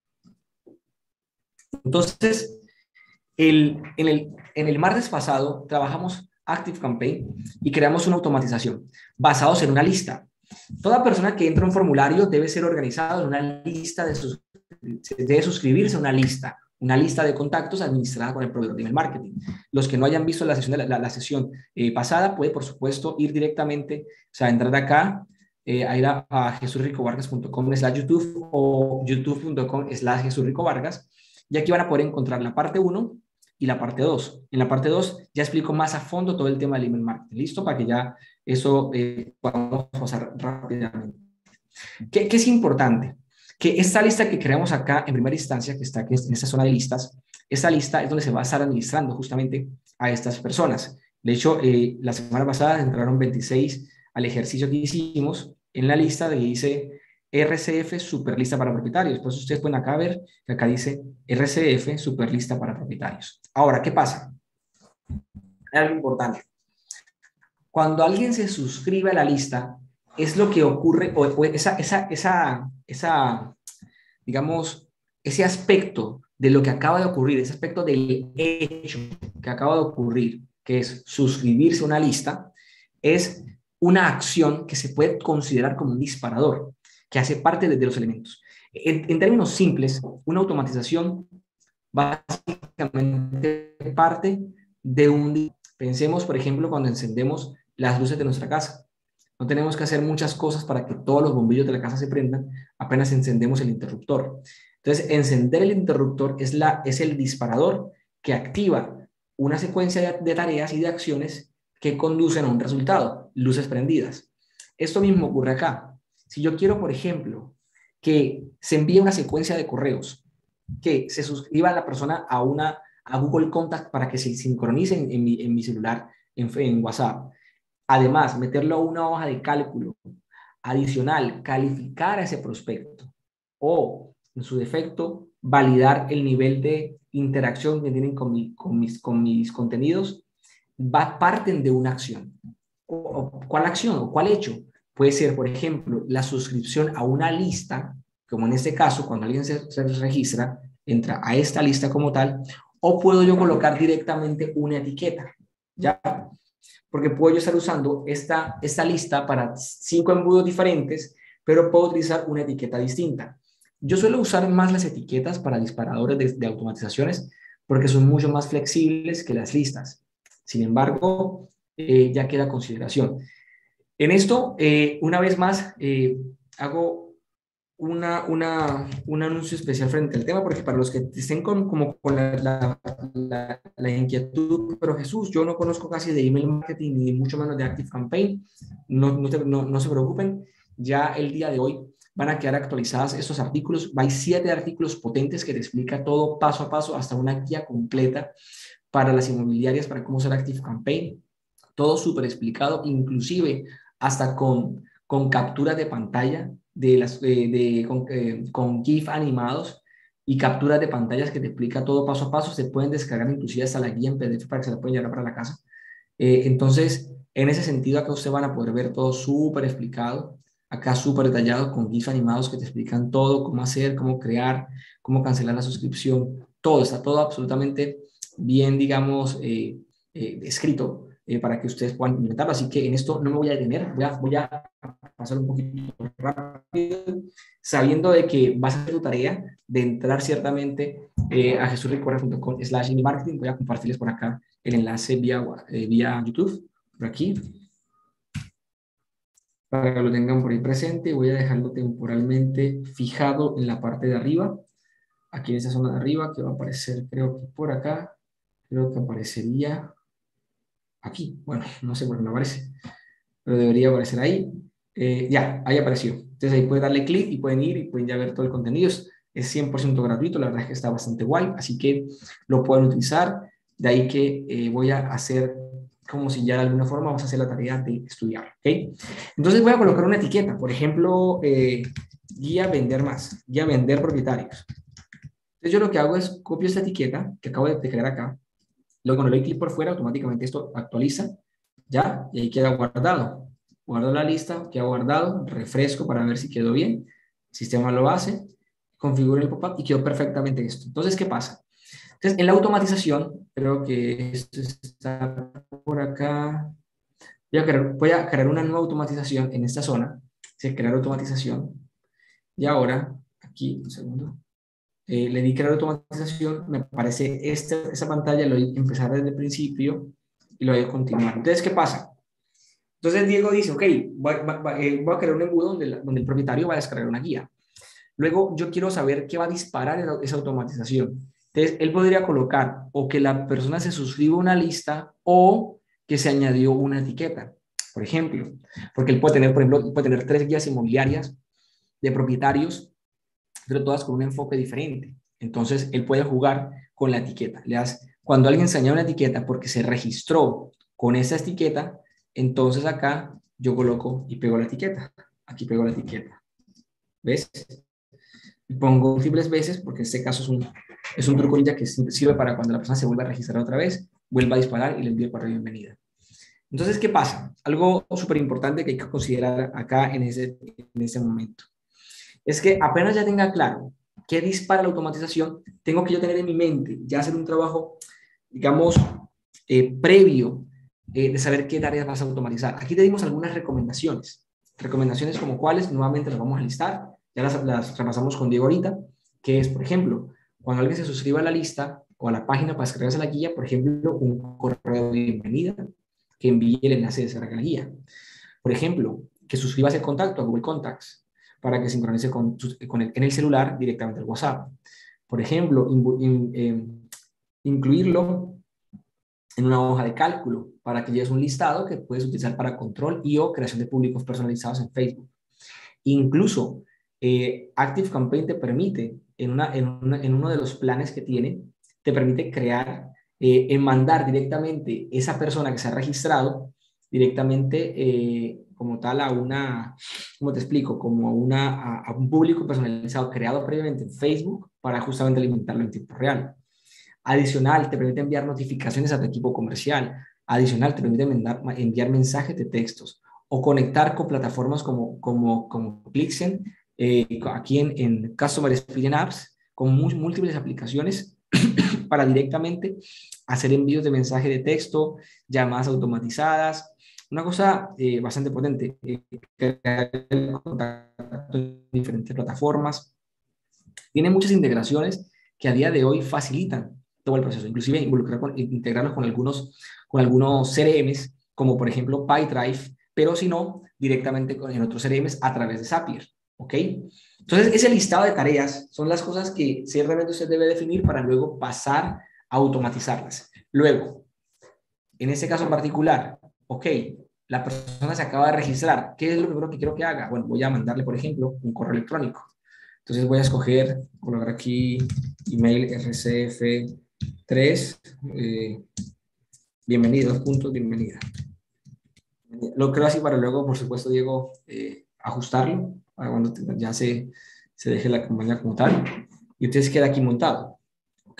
[SPEAKER 1] Entonces, en el martes pasado trabajamos Active Campaign y creamos una automatización basados en una lista. Toda persona que entra a un formulario debe ser organizado en una lista debe suscribirse a una lista de contactos administrada por el proveedor de email marketing. Los que no hayan visto la sesión, la sesión pasada, puede, por supuesto, ir directamente, o sea, entrar acá, a ir a jesurricovargas.com/YouTube o youtube.com/jesurricovargas, y aquí van a poder encontrar la parte 1 y la parte 2. En la parte 2 ya explico más a fondo todo el tema del email marketing. ¿Listo? Para que ya eso podamos pasar rápidamente. ¿Qué es importante? Que esta lista que creamos acá en primera instancia, que está aquí en esta zona de listas, esta lista es donde se va a estar administrando justamente a estas personas. De hecho, la semana pasada entraron 26 al ejercicio que hicimos en la lista de dice RCF Superlista para propietarios. Por eso ustedes pueden acá ver que acá dice RCF Superlista para propietarios. Ahora, ¿qué pasa? Hay algo importante. Cuando alguien se suscribe a la lista, es lo que ocurre, o digamos, ese aspecto de lo que acaba de ocurrir, ese aspecto del hecho que acaba de ocurrir, que es suscribirse a una lista, es una acción que se puede considerar como un disparador, que hace parte de los elementos. En términos simples, una automatización básicamente parte de un... Pensemos, por ejemplo, cuando encendemos las luces de nuestra casa. No tenemos que hacer muchas cosas para que todos los bombillos de la casa se prendan apenas encendemos el interruptor. Entonces, encender el interruptor es el disparador que activa una secuencia de tareas y de acciones que conducen a un resultado, luces prendidas. Esto mismo ocurre acá. Si yo quiero, por ejemplo, que se envíe una secuencia de correos, que se suscriba la persona a Google Contact para que se sincronice en mi celular, en WhatsApp. Además, meterlo a una hoja de cálculo. Adicional, calificar a ese prospecto. O, en su defecto, validar el nivel de interacción que tienen con mis contenidos. Parten de una acción. ¿Cuál acción o cuál hecho? Puede ser, por ejemplo, la suscripción a una lista, como en este caso, cuando alguien se registra, entra a esta lista como tal, o puedo yo colocar directamente una etiqueta, ¿ya? Porque puedo yo estar usando esta lista para 5 embudos diferentes, pero puedo utilizar una etiqueta distinta. Yo suelo usar más las etiquetas para disparadores de automatizaciones porque son mucho más flexibles que las listas. Sin embargo, ya queda consideración. En esto, una vez más, hago un anuncio especial frente al tema, porque para los que estén como con la inquietud, pero Jesús, yo no conozco casi de email marketing ni mucho menos de ActiveCampaign, no se preocupen, ya el día de hoy van a quedar actualizadas estos artículos. Hay 7 artículos potentes que te explica todo paso a paso, hasta una guía completa para las inmobiliarias, para cómo usar ActiveCampaign, todo súper explicado, inclusive hasta con capturas de pantalla con GIF animados y capturas de pantallas que te explica todo paso a paso. Se pueden descargar inclusive hasta la guía en PDF para que se la puedan llevar para la casa. Entonces, en ese sentido, acá ustedes van a poder ver todo súper explicado, acá súper detallado con GIF animados que te explican todo, cómo hacer, cómo crear, cómo cancelar la suscripción. Todo, está todo absolutamente bien, digamos, escrito para que ustedes puedan implementarlo. Así que en esto no me voy a detener, voy a pasar un poquito rápido, sabiendo de que vas a hacer tu tarea de entrar ciertamente a jesurricorre.com/marketing. Voy a compartirles por acá el enlace vía YouTube, por aquí, para que lo tengan por ahí presente. Voy a dejarlo temporalmente fijado en la parte de arriba, aquí en esa zona de arriba, que va a aparecer, creo que por acá, creo que aparecería aquí. Bueno, no sé por qué no aparece, pero debería aparecer ahí. Ya, ahí apareció. Entonces ahí pueden darle clic y pueden ir y pueden ya ver todo el contenido. Es 100% gratuito, la verdad es que está bastante guay, así que lo pueden utilizar. De ahí que voy a hacer como si ya de alguna forma vamos a hacer la tarea de estudiar, ¿ok? Entonces voy a colocar una etiqueta, por ejemplo, guía vender más, guía vender propietarios. Entonces yo lo que hago es copio esta etiqueta que acabo de crear acá, luego cuando le doy clic por fuera, automáticamente esto actualiza, ¿ya? Y ahí queda guardado. Guardo la lista, queda guardado, refresco para ver si quedó bien. El sistema lo hace, configuro el pop-up y quedó perfectamente esto. Entonces, ¿qué pasa? Entonces, en la automatización, creo que esto está por acá. Voy a crear una nueva automatización en esta zona. Se crear automatización. Y ahora, aquí, un segundo. Le di crear automatización, me aparece esa pantalla, lo voy a empezar desde el principio y lo voy a continuar. Entonces, ¿qué pasa? Entonces Diego dice, ok, voy a crear un embudo donde el propietario va a descargar una guía. Luego yo quiero saber qué va a disparar esa automatización. Entonces, él podría colocar o que la persona se suscriba a una lista o que se añadió una etiqueta, por ejemplo. Porque él puede tener, por ejemplo, puede tener 3 guías inmobiliarias de propietarios, pero todas con un enfoque diferente. Entonces, él puede jugar con la etiqueta. Cuando alguien se añade una etiqueta porque se registró con esa etiqueta, entonces acá yo coloco y pego la etiqueta. Aquí pego la etiqueta. ¿Ves? Y pongo múltiples veces porque en este caso es un truco ya que sirve para cuando la persona se vuelva a registrar otra vez, vuelva a disparar y le envíe el correo de bienvenida. Entonces, ¿qué pasa? Algo súper importante que hay que considerar acá en ese momento. Es que apenas ya tenga claro qué dispara la automatización, tengo que yo tener en mi mente, ya hacer un trabajo, digamos, previo de saber qué tareas vas a automatizar. Aquí te dimos algunas recomendaciones. Recomendaciones como cuáles, nuevamente las vamos a listar. Ya las repasamos con Diego ahorita, que es, por ejemplo, cuando alguien se suscriba a la lista o a la página para descargarse la guía, por ejemplo, un correo de bienvenida que envíe el enlace de descarga la guía. Por ejemplo, que suscribas el contacto a Google Contacts para que sincronice en el celular directamente al WhatsApp. Por ejemplo, incluirlo en una hoja de cálculo para que lleves un listado que puedes utilizar para control y o creación de públicos personalizados en Facebook. Incluso ActiveCampaign te permite, en uno de los planes que tiene, te permite crear, mandar directamente esa persona que se ha registrado directamente como tal a una, ¿cómo te explico? Como a un público personalizado creado previamente en Facebook para justamente alimentarlo en tiempo real. Adicional, te permite enviar notificaciones a tu equipo comercial. Adicional, te permite enviar mensajes de textos o conectar con plataformas como Clickzen, aquí en Customer Experience Apps, con múltiples aplicaciones para directamente hacer envíos de mensaje de texto, llamadas automatizadas. Una cosa bastante potente, crear el contacto en diferentes plataformas. Tiene muchas integraciones que a día de hoy facilitan todo el proceso, inclusive integrarlos con algunos CRMs, como por ejemplo Pipedrive, pero si no, directamente en otros CRMs a través de Zapier, ¿ok? Entonces, ese listado de tareas son las cosas que ciertamente usted debe definir para luego pasar a automatizarlas. Luego, en este caso en particular, ok, la persona se acaba de registrar, ¿qué es lo primero que quiero que haga? Bueno, voy a mandarle, por ejemplo, un correo electrónico. Entonces voy a escoger, colocar aquí email rcf3, bienvenido, punto, bienvenida. Lo creo así para luego, por supuesto, Diego, ajustarlo para cuando ya se deje la campaña como tal. Y entonces queda aquí montado, ¿ok?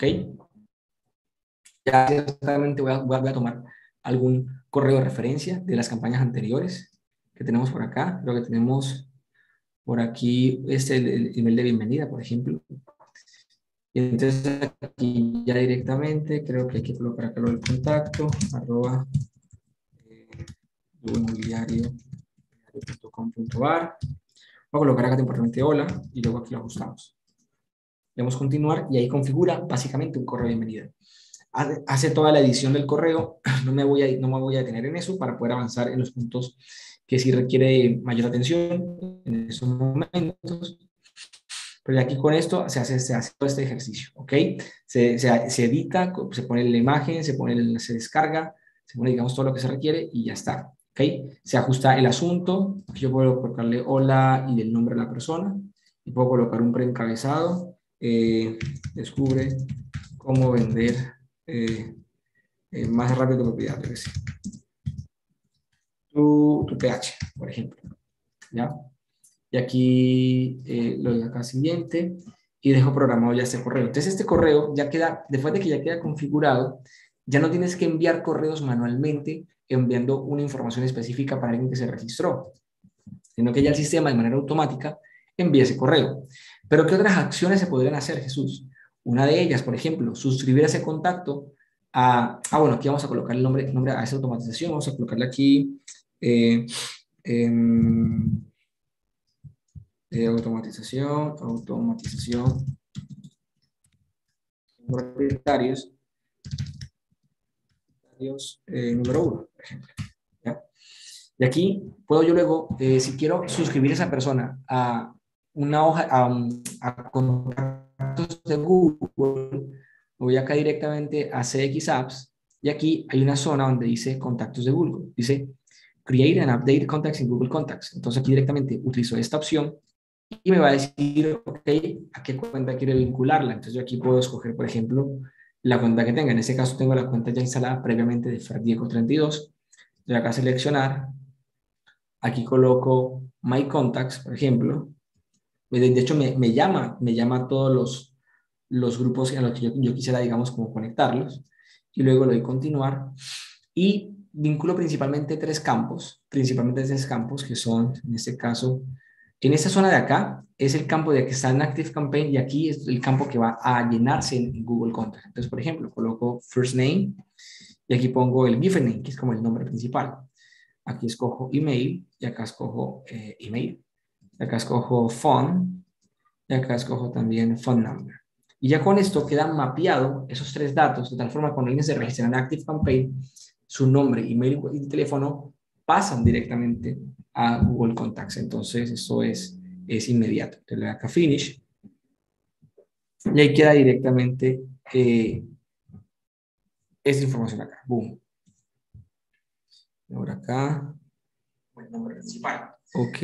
[SPEAKER 1] Ya exactamente voy a tomar algún correo de referencia de las campañas anteriores que tenemos por acá. Creo que tenemos por aquí el email de bienvenida, por ejemplo. Y entonces aquí ya directamente creo que hay que colocar acá el contacto, @ inmobiliario.com.ar. Voy a colocar acá temporalmente hola y luego aquí lo ajustamos. Le damos continuar y ahí configura básicamente un correo de bienvenida. Hace toda la edición del correo, no me voy a detener en eso para poder avanzar en los puntos que sí requiere mayor atención en esos momentos. Pero aquí con esto se hace todo este ejercicio, ¿ok? Se edita, se pone la imagen, se descarga, se pone, digamos, todo lo que se requiere y ya está, ¿ok? Se ajusta el asunto. Aquí yo puedo colocarle hola y el nombre de la persona. Y puedo colocar un preencabezado. Descubre cómo vender más rápido tu propiedad, tu pH, por ejemplo, ¿ya? Y aquí lo doy acá siguiente y dejo programado ya este correo. Entonces este correo ya queda, después de que ya queda configurado, ya no tienes que enviar correos manualmente enviando una información específica para alguien que se registró, sino que ya el sistema de manera automática envía ese correo. Pero ¿qué otras acciones se podrían hacer, Jesús? Una de ellas, por ejemplo, suscribir a ese contacto bueno, aquí vamos a colocar el nombre a esa automatización, vamos a colocarle aquí automatización propietarios número 1, por ejemplo. ¿Ya? Y aquí puedo yo luego, si quiero suscribir a esa persona a una hoja, a contactos de Google, voy acá directamente a CX Apps y aquí hay una zona donde dice contactos de Google. Dice Create and Update Contacts in Google Contacts. Entonces aquí directamente utilizo esta opción y me va a decir, ok, a qué cuenta quiero vincularla. Entonces yo aquí puedo escoger, por ejemplo, la cuenta que tenga. En este caso tengo la cuenta ya instalada previamente de Ferdiego32. Voy acá a seleccionar. Aquí coloco My Contacts, por ejemplo. De hecho, me llama todos los grupos a los que yo quisiera, digamos, como conectarlos. Y luego le doy continuar. Y vinculo principalmente tres campos que son, en este caso, en esta zona de acá, es el campo de que está en ActiveCampaign y aquí es el campo que va a llenarse en Google Contacts. Entonces, por ejemplo, coloco First Name y aquí pongo el Given Name, que es como el nombre principal. Aquí escojo email y acá escojo email. Y acá escojo phone y acá escojo también phone number. Y ya con esto quedan mapeados esos tres datos, de tal forma que cuando alguien se registra en ActiveCampaign, su nombre, email y teléfono pasan directamente a Google Contacts. Entonces, eso es inmediato. Te le doy acá Finish y ahí queda directamente esa información acá. Boom. Ahora acá. El nombre principal. Ok,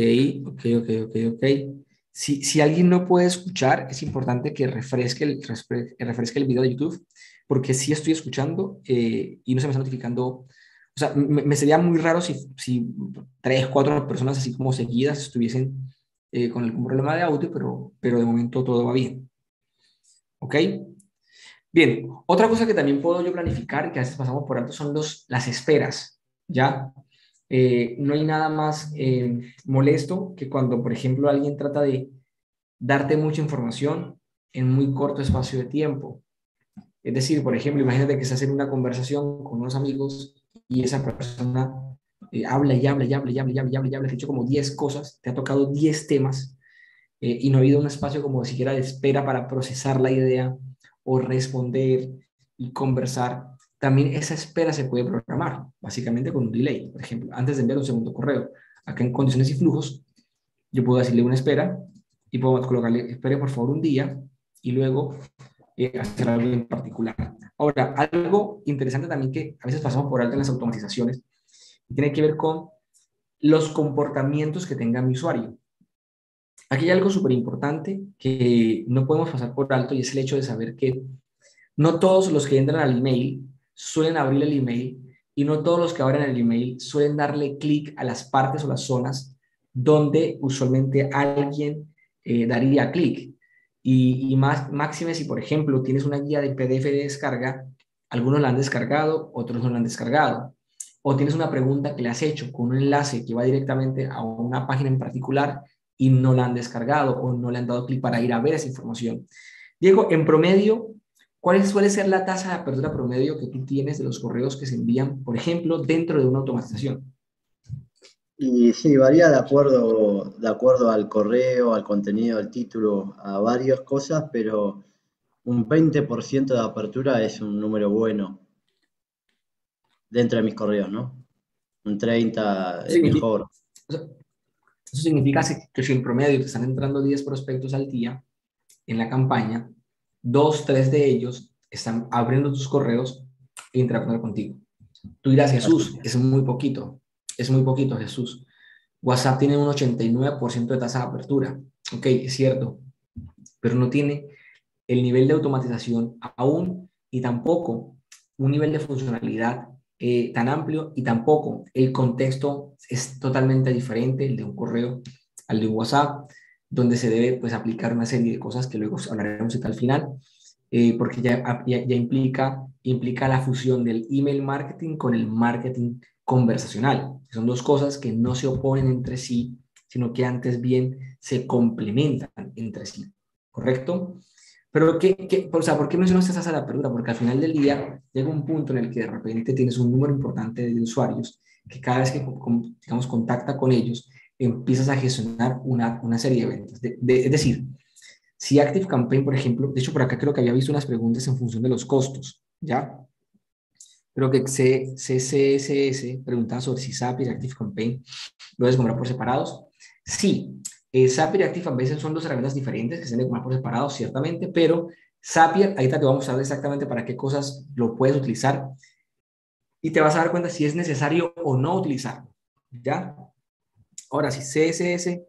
[SPEAKER 1] ok. Si alguien no puede escuchar, es importante que refresque el video de YouTube, porque sí estoy escuchando y no se me está notificando. O sea, me sería muy raro si 3, 4 personas así como seguidas estuviesen con algún problema de audio, pero de momento todo va bien. ¿Ok? Bien, otra cosa que también puedo yo planificar y que a veces pasamos por alto son las esperas, ¿ya? No hay nada más molesto que cuando, por ejemplo, alguien trata de darte mucha información en muy corto espacio de tiempo. Es decir, por ejemplo, imagínate que estás en una conversación con unos amigos y esa persona habla y habla y habla y habla y habla y habla y habla, te ha dicho como 10 cosas, te ha tocado 10 temas y no ha habido un espacio como siquiera de espera para procesar la idea o responder y conversar. También esa espera se puede programar, básicamente con un delay. Por ejemplo, antes de enviar un segundo correo, acá en condiciones y flujos, yo puedo decirle una espera y puedo colocarle, espere por favor un día y luego hacer algo en particular. Ahora, algo interesante también que a veces pasamos por alto en las automatizaciones tiene que ver con los comportamientos que tenga mi usuario. Aquí hay algo súper importante que no podemos pasar por alto y es el hecho de saber que no todos los que entran al email suelen abrir el email y no todos los que abren el email suelen darle clic a las partes o las zonas donde usualmente alguien daría clic. Y más máxime si, por ejemplo, tienes una guía de PDF de descarga, algunos la han descargado, otros no la han descargado. O tienes una pregunta que le has hecho con un enlace que va directamente a una página en particular y no la han descargado o no le han dado clic para ir a ver esa información. Diego, en promedio, ¿cuál suele ser la tasa de apertura promedio que tú tienes de los correos que se envían, por ejemplo, dentro de una automatización?
[SPEAKER 2] Y sí, varía de acuerdo al correo, al contenido, al título, a varias cosas, pero un 20% de apertura es un número bueno dentro de mis correos, ¿no? Un 30
[SPEAKER 1] Eso
[SPEAKER 2] es
[SPEAKER 1] significa,
[SPEAKER 2] mejor.
[SPEAKER 1] eso significa que si en promedio te están entrando 10 prospectos al día en la campaña, 2, 3 de ellos están abriendo tus correos e interactuando contigo. Tú dirás,
[SPEAKER 2] Así
[SPEAKER 1] Jesús, es muy poquito, Jesús. WhatsApp tiene un 89% de tasa de apertura. Ok, es cierto, pero no tiene el nivel de automatización aún y tampoco un nivel de funcionalidad tan amplio y tampoco el contexto es totalmente diferente el de un correo al de un WhatsApp, donde se debe pues aplicar una serie de cosas que luego hablaremos al final, porque ya implica la fusión del email marketing con el marketing conversacional. Son dos cosas que no se oponen entre sí, sino que antes bien se complementan entre sí, ¿correcto? Pero, o sea, ¿por qué mencionas esa tasa de apertura? Porque al final del día llega un punto en el que de repente tienes un número importante de usuarios que cada vez que, digamos, contacta con ellos, empiezas a gestionar una serie de ventas. Es decir, si ActiveCampaign, por ejemplo, de hecho por acá creo que había visto unas preguntas en función de los costos, ¿ya? Creo que CCSS preguntaba sobre si Zapier y ActiveCampaign lo debes comprar por separados. Sí, Zapier y ActiveCampaign son dos herramientas diferentes que se deben comprar por separado, ciertamente, pero Zapier, ahorita te vamos a dar exactamente para qué cosas lo puedes utilizar y te vas a dar cuenta si es necesario o no utilizarlo, ¿ya? Ahora, si CSS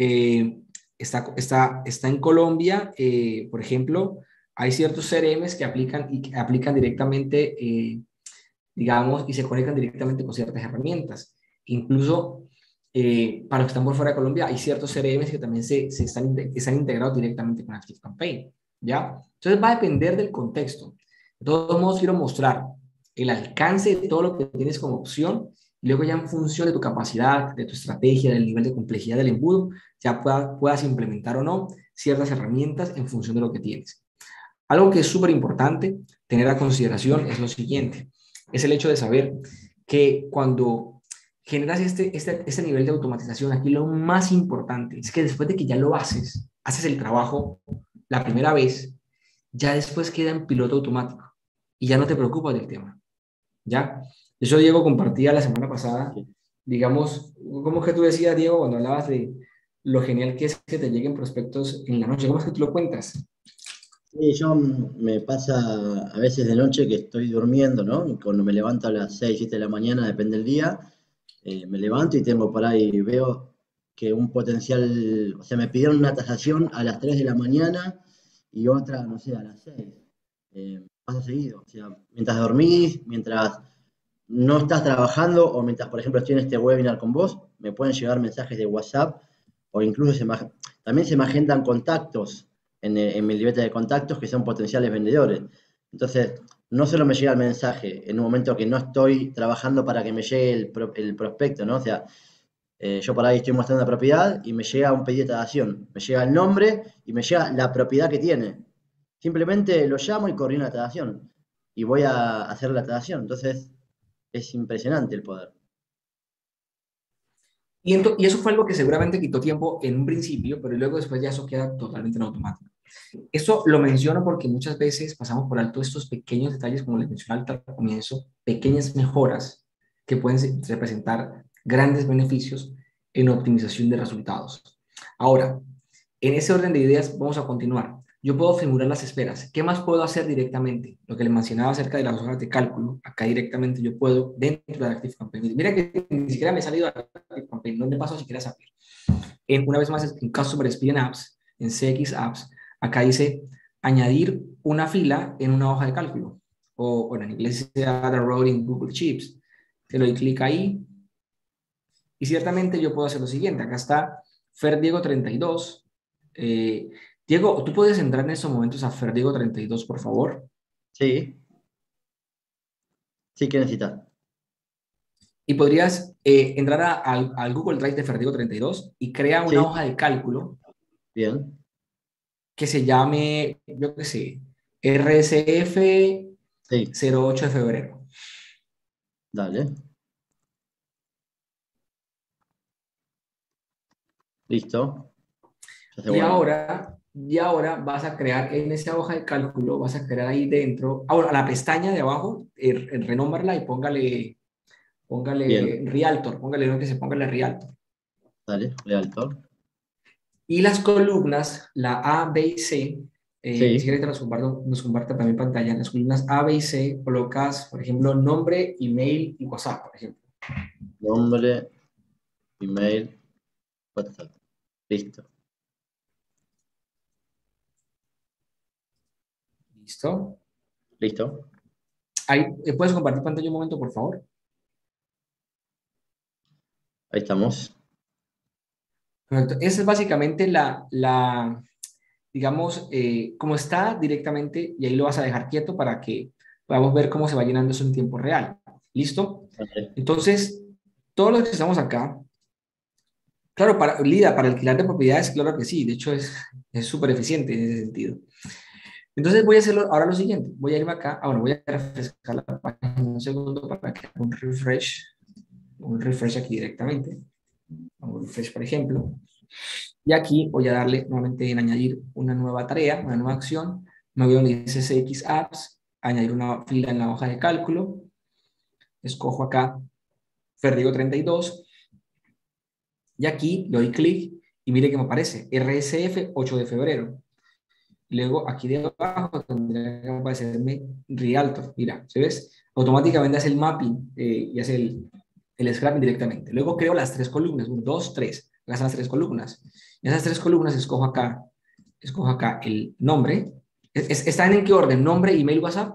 [SPEAKER 1] está en Colombia, por ejemplo, hay ciertos CRMs que aplican directamente, digamos, y se conectan directamente con ciertas herramientas. Incluso para los que están por fuera de Colombia, hay ciertos CRMs que también están integrados directamente con ActiveCampaign, ¿ya? Entonces va a depender del contexto. De todos modos, quiero mostrar el alcance de todo lo que tienes como opción y luego ya en función de tu capacidad, de tu estrategia, del nivel de complejidad del embudo, ya puedas implementar o no ciertas herramientas en función de lo que tienes. Algo que es súper importante tener a consideración es lo siguiente, es el hecho de saber que cuando generas este nivel de automatización, aquí lo más importante es que después de que ya lo haces el trabajo la primera vez, ya después queda en piloto automático y ya no te preocupas del tema, ¿ya? Eso Diego compartía la semana pasada digamos, ¿cómo es que tú decías, Diego, cuando hablabas de lo genial que es que te lleguen prospectos en la noche? ¿Cómo es que tú lo cuentas?
[SPEAKER 2] Sí, me pasa a veces de noche que estoy durmiendo, ¿no? Y cuando me levanto a las 6 7 de la mañana, depende del día, me levanto y tengo por ahí, veo que un potencial, o sea, me pidieron una tasación a las 3 de la mañana y otra, no sé, a las 6. Pasa seguido, o sea, mientras dormís, mientras no estás trabajando o mientras, por ejemplo, estoy en este webinar con vos, me pueden llegar mensajes de WhatsApp o incluso también se me agendan contactos en mi libreta de contactos que son potenciales vendedores. Entonces, no solo me llega el mensaje en un momento que no estoy trabajando para que me llegue el prospecto, ¿no? O sea, yo por ahí estoy mostrando una propiedad y me llega un pedido de tasación, me llega el nombre y me llega la propiedad que tiene. Simplemente lo llamo y coordino la tasación y voy a hacer la tasación. Entonces, es impresionante el poder.
[SPEAKER 1] Y eso fue algo que seguramente quitó tiempo en un principio, pero luego después ya eso queda totalmente en automático. Eso lo menciono porque muchas veces pasamos por alto estos pequeños detalles, como les mencioné al comienzo, pequeñas mejoras que pueden representar grandes beneficios en optimización de resultados. Ahora, en ese orden de ideas vamos a continuar. Yo puedo figurar las esperas. ¿Qué más puedo hacer directamente? Lo que les mencionaba acerca de las hojas de cálculo, acá directamente yo puedo dentro de Active Campaign. Mira que ni siquiera me he salido de Active Campaign, no me paso siquiera a salir. Una vez más, en Customer Experience Apps, en CX Apps, acá dice añadir una fila en una hoja de cálculo. O bueno, en inglés se llama The Road in Google Sheets. Te le doy clic ahí y ciertamente yo puedo hacer lo siguiente. Acá está Fer Diego 32. Diego, ¿tú puedes entrar en estos momentos a Fer Diego 32, por favor?
[SPEAKER 2] Sí, sí que necesitas.
[SPEAKER 1] Y podrías entrar al Google Drive de Fer Diego 32 y crea una
[SPEAKER 2] Sí,
[SPEAKER 1] hoja de cálculo
[SPEAKER 2] bien.
[SPEAKER 1] que se llame, yo qué sé, RSF
[SPEAKER 2] Sí,
[SPEAKER 1] 08 de febrero.
[SPEAKER 2] dale. Listo. Ya se
[SPEAKER 1] Y
[SPEAKER 2] guardó.
[SPEAKER 1] ahora, y ahora vas a crear en esa hoja de cálculo, vas a crear ahí dentro, ahora a la pestaña de abajo, renómbrala y póngale
[SPEAKER 2] Bien,
[SPEAKER 1] Realtor, póngale lo que se póngale Realtor.
[SPEAKER 2] dale, Realtor.
[SPEAKER 1] Y las columnas, la A, B y C, si
[SPEAKER 2] Sí,
[SPEAKER 1] quieres te nos comparto también pantalla, las columnas A, B y C, colocas, por ejemplo, nombre, email y WhatsApp, por ejemplo.
[SPEAKER 2] nombre, email, WhatsApp. Listo.
[SPEAKER 1] ¿Listo?
[SPEAKER 2] Listo.
[SPEAKER 1] Ahí, ¿puedes compartir pantalla un momento, por favor?
[SPEAKER 2] Ahí estamos.
[SPEAKER 1] Perfecto. Esa es básicamente digamos, como está directamente, y ahí lo vas a dejar quieto para que podamos ver cómo se va llenando eso en tiempo real. ¿Listo?
[SPEAKER 2] Dale.
[SPEAKER 1] Entonces, todos los que estamos acá, claro, Lida, para alquilar de propiedades, claro que sí, de hecho es súper eficiente en ese sentido. Entonces voy a hacerlo ahora lo siguiente, voy a irme acá, bueno, voy a refrescar la página un segundo para que haga un refresh aquí directamente, un refresh por ejemplo. Y aquí voy a darle nuevamente en añadir una nueva tarea, una nueva acción. Me voy donde dice CX Apps, añadir una fila en la hoja de cálculo. Escojo acá Ferrigo 32 y aquí le doy clic y mire que me aparece RSF 8 de febrero. Luego aquí debajo tendría que aparecerme Realtor. Mira, ¿se ves? Automáticamente hace el mapping y hace el scrapping directamente. Luego creo las tres columnas, 1, 2, 3. Hacen las tres columnas. En esas tres columnas escojo acá el nombre. ¿Están en qué orden? Nombre, email, WhatsApp.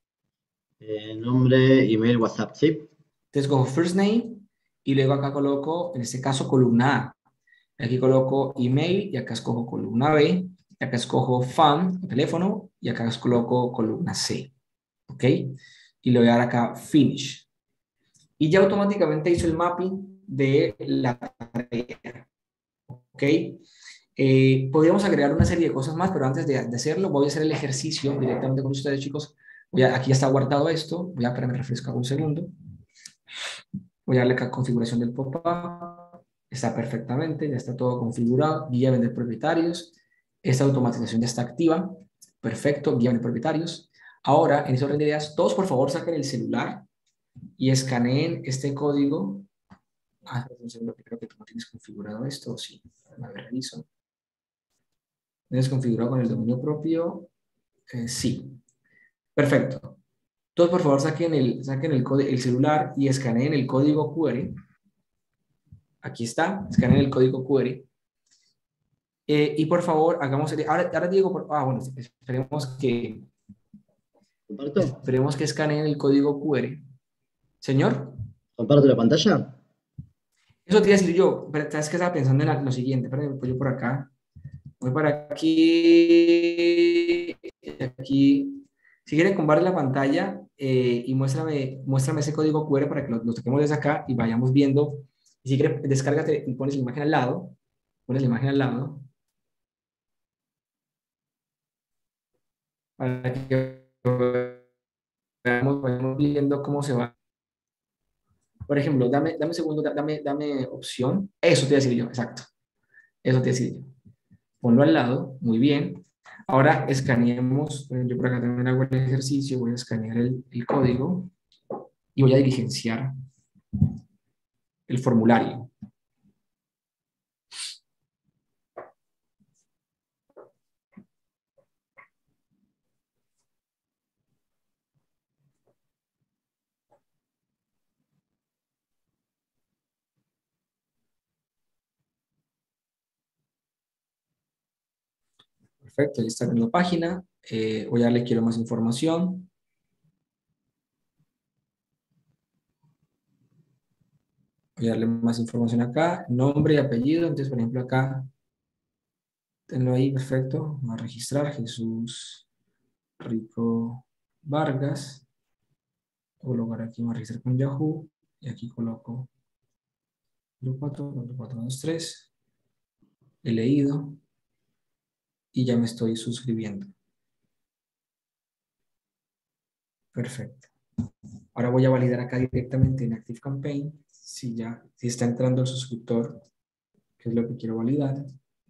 [SPEAKER 2] Nombre, email, WhatsApp. Sí.
[SPEAKER 1] Entonces escojo first name y luego acá coloco, en este caso, columna A. Aquí coloco email y acá escojo columna B. Y acá escojo fan, teléfono, y acá coloco columna C. ¿Ok? Y le voy a dar acá finish. Y ya automáticamente hizo el mapping de la tarea. ¿Ok? Podríamos agregar una serie de cosas más, pero antes de hacerlo, voy a hacer el ejercicio directamente con ustedes, chicos. Aquí ya está guardado esto. Voy a esperar, me refrescar un segundo. Voy a darle acá configuración del pop-up. Está perfectamente, ya está todo configurado. Guía vender propietarios. Esta automatización ya está activa. Perfecto, guía vender propietarios. Ahora, en ese orden de ideas, todos por favor saquen el celular y escaneen este código un segundo, que creo que tú no tienes configurado esto, ¿o sí? A ver, reviso. ¿Tienes configurado con el dominio propio? Sí. Perfecto. Entonces, por favor, saquen el celular y escaneen el código QR. Aquí está, escaneen el código QR. Y por favor, ahora Diego, bueno,
[SPEAKER 2] ¿Comparto?
[SPEAKER 1] esperemos que escaneen el código QR. Señor,
[SPEAKER 2] ¿Comparto la pantalla?
[SPEAKER 1] eso te iba a decir yo, pero sabes que estaba pensando en lo siguiente, espérame, voy yo por acá, voy para aquí, aquí. Si quiere, comparte la pantalla y muéstrame ese código QR para que lo toquemos desde acá y vayamos viendo. Y si quiere, descárgate y pones la imagen al lado, pones la imagen al lado, para que vayamos viendo cómo se va. Por ejemplo, dame un segundo, dame opción. Eso te voy a decir yo, exacto. Eso te voy a decir yo. Ponlo al lado, muy bien. Ahora escaneemos, yo por acá también hago el ejercicio, voy a escanear el código y voy a diligenciar el formulario. Perfecto, ya está en la página. Voy a darle quiero más información. Voy a darle más información acá. Nombre y apellido. Entonces, por ejemplo, acá, tenlo ahí, perfecto. Vamos a registrar Jesús Rico Vargas. Voy a colocar aquí, voy a registrar con Yahoo. Y aquí coloco 4, 4, 4, 2, 3. He leído. Y ya me estoy suscribiendo. Perfecto. Ahora voy a validar acá directamente en ActiveCampaign si está entrando el suscriptor, que es lo que quiero validar.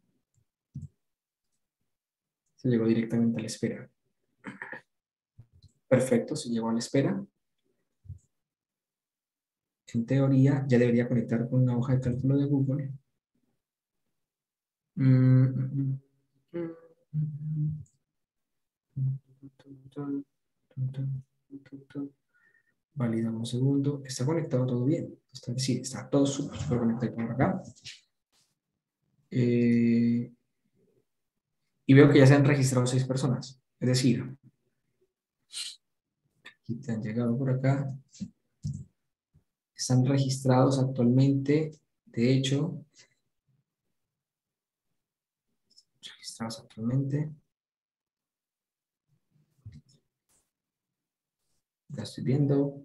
[SPEAKER 1] Se llegó directamente a la espera. Perfecto, se llegó a la espera. En teoría, ya debería conectar con una hoja de cálculo de Google. Validamos un segundo. Está conectado todo bien. Sí, está todo súper conectado por acá. Y veo que ya se han registrado 6 personas. Es decir, aquí te han llegado por acá. Están registrados actualmente. De hecho, registrados actualmente. Ya estoy viendo.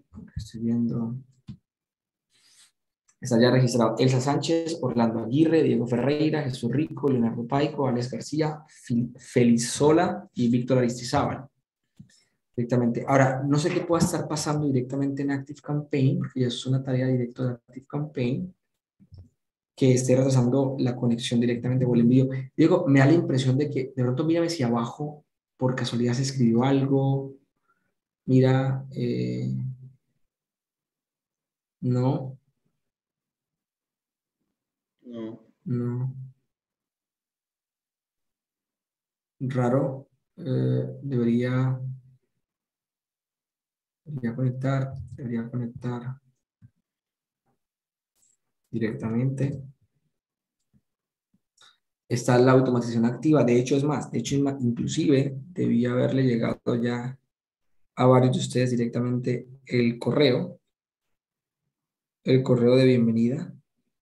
[SPEAKER 1] Está ya registrado Elsa Sánchez, Orlando Aguirre, Diego Ferreira, Jesús Rico, Leonardo Paico, Alex García, Felizola y Víctor Aristizábal. Directamente. Ahora, no sé qué pueda estar pasando directamente en ActiveCampaign, porque ya es una tarea directa de ActiveCampaign, que esté retrasando la conexión directamente o el envío. Diego, me da la impresión de que, de pronto, mírame si abajo, por casualidad se escribió algo. Mira, no,
[SPEAKER 2] No.
[SPEAKER 1] no, raro. Debería debería conectar directamente. Está la automatización activa. De hecho, es más, inclusive debía haberle llegado ya a varios de ustedes directamente el correo de bienvenida.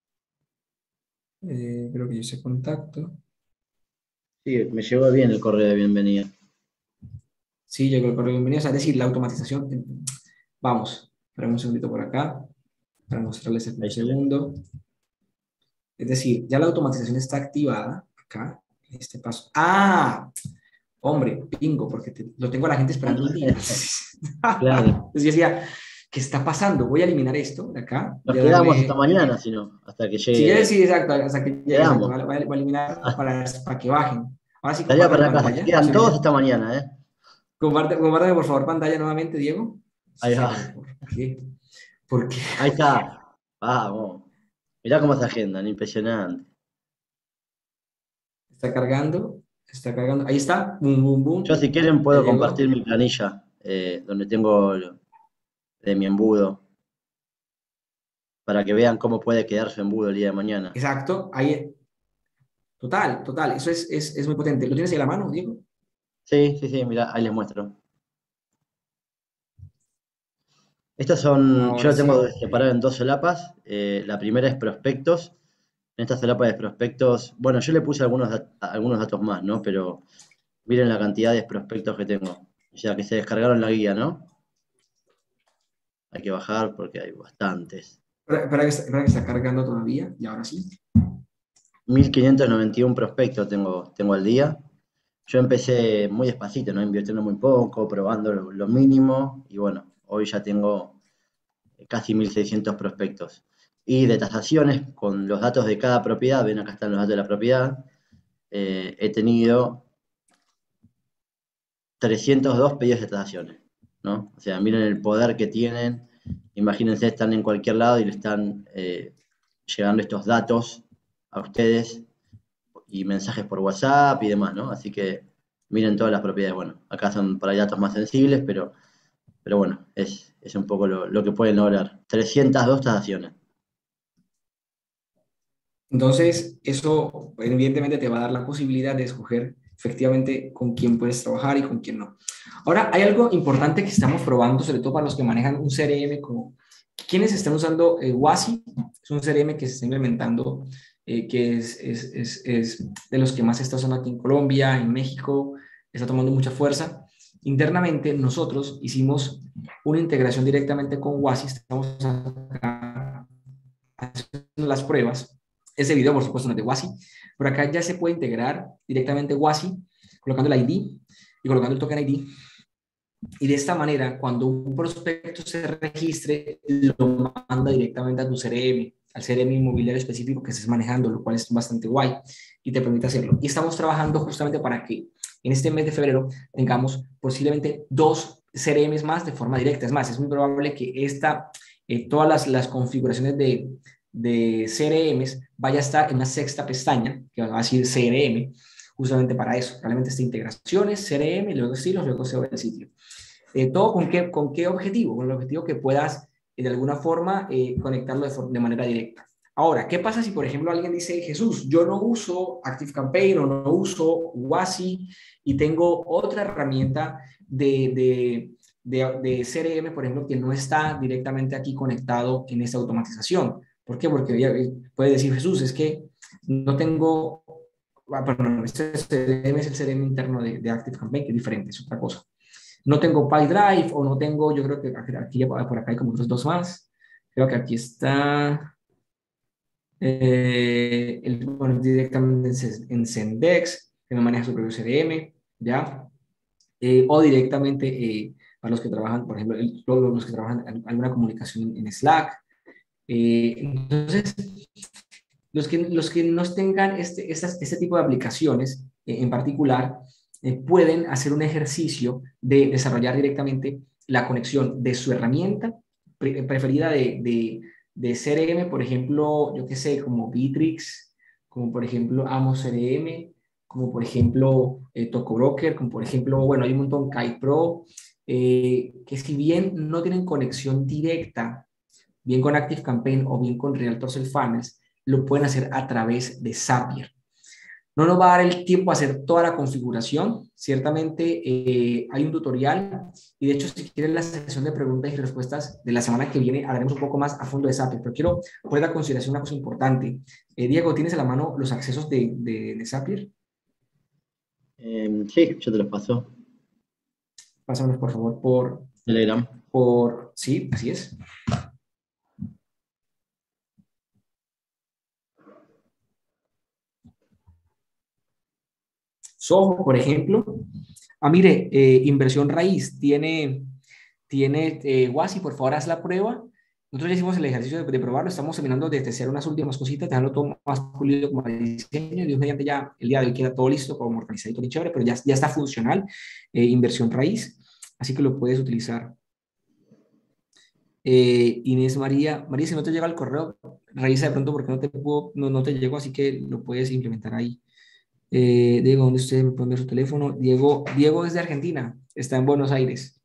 [SPEAKER 1] Creo que yo hice contacto.
[SPEAKER 2] Sí, me llegó bien el correo de bienvenida.
[SPEAKER 1] Sí, llegó el correo de bienvenida. O sea, es decir, la automatización. Vamos, esperemos un segundito por acá para mostrarles en un
[SPEAKER 2] Ahí sale.
[SPEAKER 1] segundo. Es decir, ya la automatización está activada acá, en este paso. ¡Ah! Hombre, bingo, porque lo tengo a la gente esperando un día.
[SPEAKER 2] Claro.
[SPEAKER 1] Entonces yo decía, ¿qué está pasando? Voy a eliminar esto de acá.
[SPEAKER 2] Nos
[SPEAKER 1] Voy a
[SPEAKER 2] quedamos hasta
[SPEAKER 1] darle.
[SPEAKER 2] mañana, si no, hasta que
[SPEAKER 1] Si quieres,
[SPEAKER 2] llegue.
[SPEAKER 1] sí, exacto, hasta que llegue, exacto.
[SPEAKER 2] Quedamos.
[SPEAKER 1] Voy a eliminar para que bajen. Ahora sí,
[SPEAKER 2] Tarea
[SPEAKER 1] comparte
[SPEAKER 2] para
[SPEAKER 1] la
[SPEAKER 2] la casa.
[SPEAKER 1] pantalla.
[SPEAKER 2] Quedan todos
[SPEAKER 1] Posible.
[SPEAKER 2] hasta mañana, ¿eh?
[SPEAKER 1] Compárteme, por favor, pantalla nuevamente, Diego.
[SPEAKER 2] Ahí va.
[SPEAKER 1] Pero, ¿por qué? ¿Por qué?
[SPEAKER 2] Ahí está. Vamos. Mirá cómo se agendan, impresionante.
[SPEAKER 1] Está cargando, está cargando. Ahí está, boom, boom,
[SPEAKER 2] Yo
[SPEAKER 1] boom.
[SPEAKER 2] si quieren
[SPEAKER 1] Ya
[SPEAKER 2] puedo compartir
[SPEAKER 1] llegó.
[SPEAKER 2] mi planilla, donde tengo de mi embudo, para que vean cómo puede quedar su embudo el día de mañana.
[SPEAKER 1] Exacto, ahí, total, total. Eso es muy potente. ¿Lo tienes ahí a la mano, Diego?
[SPEAKER 2] Sí, sí, sí, mirá, ahí les muestro. Estas son, yo
[SPEAKER 1] Ahora
[SPEAKER 2] lo tengo
[SPEAKER 1] sí.
[SPEAKER 2] separado en dos solapas. La primera es prospectos. En esta solapa de prospectos, bueno, yo le puse algunos datos más, ¿no? Pero miren la cantidad de prospectos que tengo. O sea, que se descargaron la guía, ¿no? Hay que bajar porque hay bastantes.
[SPEAKER 1] Espera que está cargando todavía. Y ahora sí.
[SPEAKER 2] 1591 prospectos tengo al día. Yo empecé muy despacito, ¿no? Invirtiendo muy poco, probando lo mínimo. Y bueno, hoy ya tengo casi 1600 prospectos. Y de tasaciones, con los datos de cada propiedad, ven acá están los datos de la propiedad, he tenido 302 pedidos de tasaciones, ¿no? O sea, miren el poder que tienen. Imagínense, están en cualquier lado y le están llegando estos datos a ustedes y mensajes por WhatsApp y demás, ¿no? Así que miren todas las propiedades. Bueno, acá son por ahí datos más sensibles, pero bueno, es un poco lo que pueden lograr. 302 tasaciones.
[SPEAKER 1] Entonces, eso evidentemente te va a dar la posibilidad de escoger efectivamente con quién puedes trabajar y con quién no. Ahora, hay algo importante que estamos probando, sobre todo para los que manejan un CRM, como quienes están usando Wasi, es un CRM que se está implementando, que es de los que más se está usando aquí en Colombia, en México, está tomando mucha fuerza. Internamente, nosotros hicimos una integración directamente con Wasi, estamos acá haciendo las pruebas. Ese video, por supuesto, no es de Wasi, pero acá ya se puede integrar directamente Wasi, colocando el ID y colocando el token ID. Y de esta manera, cuando un prospecto se registre, lo manda directamente a tu CRM, al CRM inmobiliario específico que estés manejando, lo cual es bastante guay y te permite hacerlo. Y estamos trabajando justamente para que en este mes de febrero tengamos posiblemente 2 CRMs más de forma directa. Es más, es muy probable que todas las configuraciones de CRMs vaya a estar en una sexta pestaña, que va a decir CRM, justamente para eso. Realmente esta integraciones, CRM, luego estilos, luego SEO del sitio. ¿Todo con qué objetivo? Con el objetivo que puedas de alguna forma conectarlo de manera directa. Ahora, ¿qué pasa si, por ejemplo, alguien dice, Jesús, yo no uso ActiveCampaign o no uso Wasi y tengo otra herramienta de CRM, por ejemplo, que no está directamente aquí conectado en esta automatización? ¿Por qué? Porque puede decir Jesús, es que no tengo, perdón, este CRM es el CRM interno de ActiveCampaign, que es diferente, es otra cosa. No tengo PyDrive o no tengo, yo creo que aquí por acá hay como otros dos más. Creo que aquí está bueno, directamente en Zendesk, que me maneja su propio CRM, ¿ya? O directamente para los que trabajan, por ejemplo, todos los que trabajan en alguna comunicación en Slack. Entonces, los que no tengan este tipo de aplicaciones en particular, pueden hacer un ejercicio de desarrollar directamente la conexión de su herramienta preferida de CRM, por ejemplo, yo qué sé, como Bitrix, como por ejemplo Amos CRM, como por ejemplo TocoBroker, como por ejemplo, bueno, hay un montón, KitePro, que si bien no tienen conexión directa bien con ActiveCampaign o bien con Realtor Self Funnels, lo pueden hacer a través de Zapier. No nos va a dar el tiempo a hacer toda la configuración. Ciertamente hay un tutorial y de hecho si quieren la sesión de preguntas y respuestas de la semana que viene hablaremos un poco más a fondo de Zapier, pero quiero poner a consideración una cosa importante. Diego, ¿tienes a la mano los accesos de Zapier?
[SPEAKER 2] Sí, yo te los paso.
[SPEAKER 1] Pásamelos por favor
[SPEAKER 2] Telegram.
[SPEAKER 1] sí, así es. Soho, por ejemplo. Mire, inversión raíz, tiene Wasi, por favor, haz la prueba. Nosotros ya hicimos el ejercicio de probarlo, estamos terminando de testear unas últimas cositas, dejarlo todo más pulido como el diseño. Dios mediante ya el día de hoy queda todo listo, como organizadito y chévere, pero ya está funcional, inversión raíz, así que lo puedes utilizar. Inés María, María, si no te llega el correo, revisa de pronto porque no te llegó, así que lo puedes implementar ahí. Diego, ¿dónde usted me puede ver su teléfono? Diego es de Argentina, está en Buenos Aires.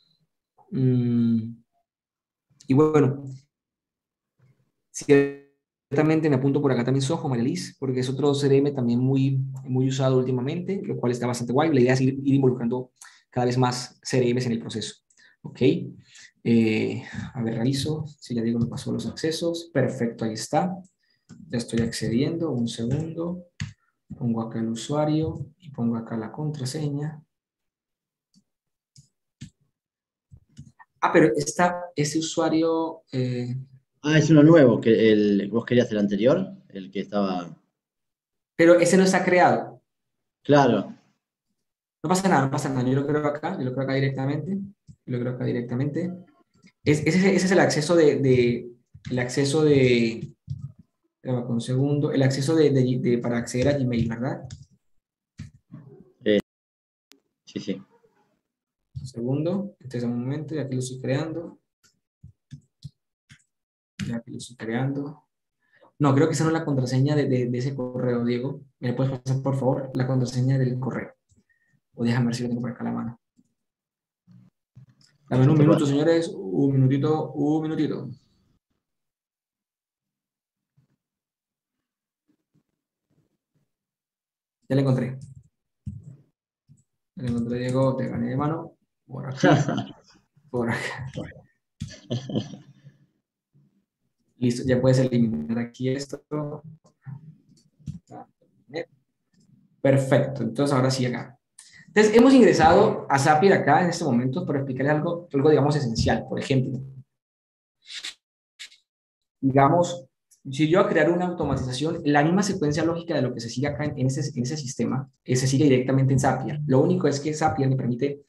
[SPEAKER 1] Y bueno, ciertamente me apunto por acá también Soho, Marilis, porque es otro CRM también muy usado últimamente, lo cual está bastante guay. La idea es ir involucrando cada vez más CRMs en el proceso. ¿Ok? A ver, reviso. Si ya digo, me pasó los accesos. Perfecto, ahí está. Ya estoy accediendo. Un segundo. Pongo acá el usuario y pongo acá la contraseña. Pero ese usuario...
[SPEAKER 2] Es uno nuevo, que vos querías el anterior, el que estaba...
[SPEAKER 1] pero ese no está creado.
[SPEAKER 2] Claro.
[SPEAKER 1] No pasa nada, no pasa nada. Yo lo creo acá directamente. Yo lo creo acá directamente. Ese es el acceso el acceso de, espérame un segundo, el acceso para acceder a Gmail, ¿verdad?
[SPEAKER 2] Sí, sí.
[SPEAKER 1] Un segundo, este es un momento, ya que lo estoy creando. Ya que lo estoy creando. No, creo que esa no es la contraseña de ese correo, Diego. ¿Me puedes pasar, por favor, la contraseña del correo? O déjame ver si lo tengo por acá a la mano. Dame un minuto, señores. Un minutito, un minutito. Ya la encontré. Ya la encontré, Diego. Te gané de mano. Por aquí, por acá. Listo, ya puedes eliminar aquí esto. Perfecto, entonces ahora sí acá. Entonces hemos ingresado a Zapier acá en este momento para explicarles algo digamos esencial. Por ejemplo, digamos, si yo a crear una automatización, la misma secuencia lógica de lo que se sigue acá en ese sistema, se sigue directamente en Zapier. Lo único es que Zapier me permite,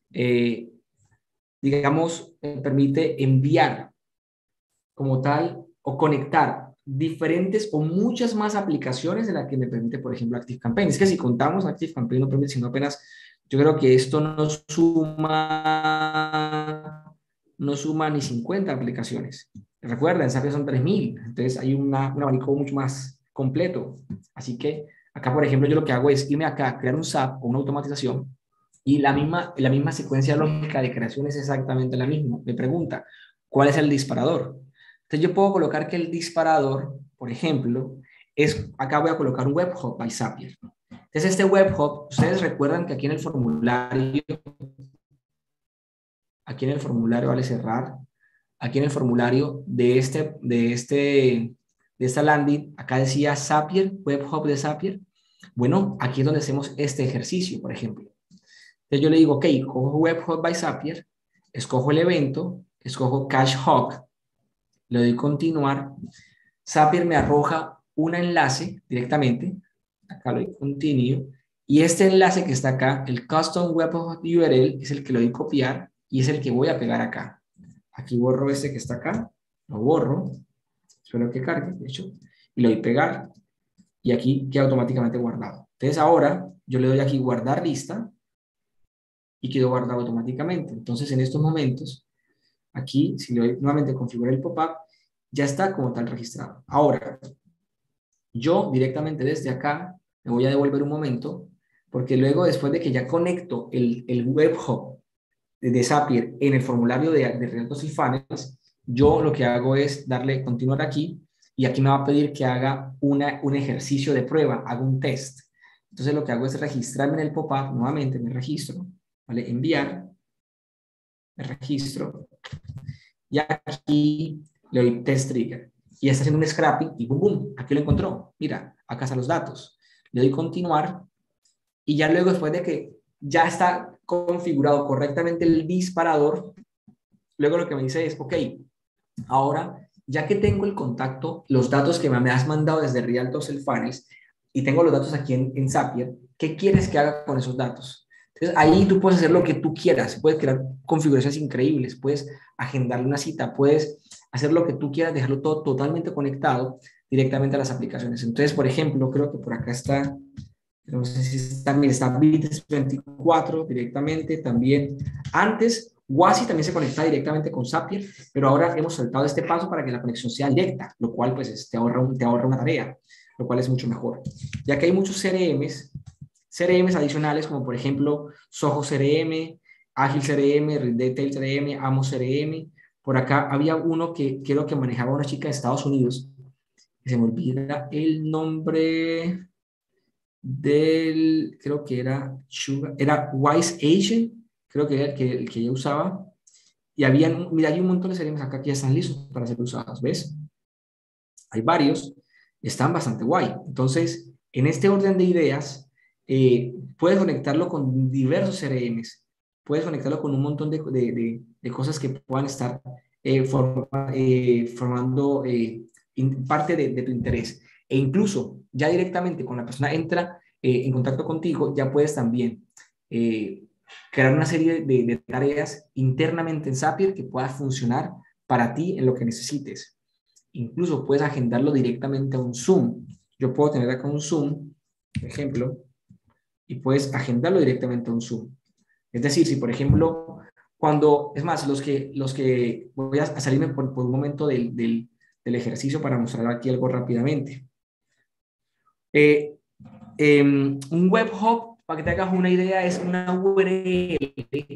[SPEAKER 1] digamos, permite enviar como tal o conectar diferentes o muchas más aplicaciones de las que me permite, por ejemplo, ActiveCampaign. Es que si contamos ActiveCampaign no permite, sino apenas, yo creo que esto no suma ni 50 aplicaciones. Recuerda, en Zapier son 3000, entonces hay un abanico mucho más completo. Así que acá, por ejemplo, yo lo que hago es irme acá, crear un SAP o una automatización y la misma secuencia lógica de creación es exactamente la misma. Me pregunta, ¿cuál es el disparador? Entonces yo puedo colocar que el disparador, por ejemplo, acá voy a colocar un webhook by Zapier. Entonces este webhook, ustedes recuerdan que aquí en el formulario vale cerrar, aquí en el formulario de esta landing, acá decía Zapier, webhook de Zapier. Bueno, aquí es donde hacemos este ejercicio, por ejemplo. Entonces yo le digo, ok, cojo webhook by Zapier, escojo el evento, escojo cache hook, le doy continuar. Zapier me arroja un enlace directamente, acá lo doy continue, y este enlace que está acá, el custom webhook URL, es el que lo doy copiar y es el que voy a pegar acá. Aquí borro este que está acá, lo borro, espero que cargue, de hecho, y lo doy pegar, y aquí queda automáticamente guardado. Entonces ahora yo le doy aquí guardar lista y quedó guardado automáticamente. Entonces en estos momentos, aquí, si le doy nuevamente configurar el pop-up, ya está como tal registrado. Ahora, yo directamente desde acá me voy a devolver un momento, porque luego después de que ya conecto el webhook de Zapier en el formulario de Realtos y Funnels, yo lo que hago es darle continuar aquí y aquí me va a pedir que haga un ejercicio de prueba, haga un test. Entonces lo que hago es registrarme en el pop-up, nuevamente me registro, ¿vale? Enviar, me registro y aquí le doy test trigger y está haciendo un scrapping y boom, boom, aquí lo encontró. Mira, acá están los datos. Le doy continuar y ya luego después de que ya está configurado correctamente el disparador, luego lo que me dice es, ok, ahora ya que tengo el contacto, los datos que me has mandado desde Realtos Funnels y tengo los datos aquí en Zapier, ¿qué quieres que haga con esos datos? Entonces ahí tú puedes hacer lo que tú quieras, puedes crear configuraciones increíbles, puedes agendarle una cita, puedes hacer lo que tú quieras, dejarlo todo totalmente conectado directamente a las aplicaciones. Entonces, por ejemplo, creo que por acá está, no sé si también está Bits24 directamente, también. Antes Wasi también se conecta directamente con Zapier, pero ahora hemos saltado este paso para que la conexión sea directa, lo cual pues te ahorra una tarea, lo cual es mucho mejor. Ya que hay muchos CRMs adicionales, como por ejemplo Soho CRM, Agile CRM, Detail CRM, Amo CRM. Por acá había uno que creo que manejaba una chica de Estados Unidos, que se me olvida el nombre creo que era Wise Agent, creo que era el que ella usaba. Y mira, hay un montón de CRMs acá que ya están listos para ser usados, ¿ves? Hay varios, están bastante guay. Entonces, en este orden de ideas, puedes conectarlo con diversos CRMs, puedes conectarlo con un montón de cosas que puedan estar formando parte de tu interés. E incluso, ya directamente cuando la persona entra en contacto contigo, ya puedes también crear una serie de tareas internamente en Zapier que pueda funcionar para ti en lo que necesites. Incluso puedes agendarlo directamente a un Zoom. Yo puedo tener acá un Zoom, por ejemplo, y puedes agendarlo directamente a un Zoom. Es decir, si por ejemplo, es más, los que voy a salirme por un momento del ejercicio para mostrar aquí algo rápidamente. Un web hub, para que te hagas una idea, es una URL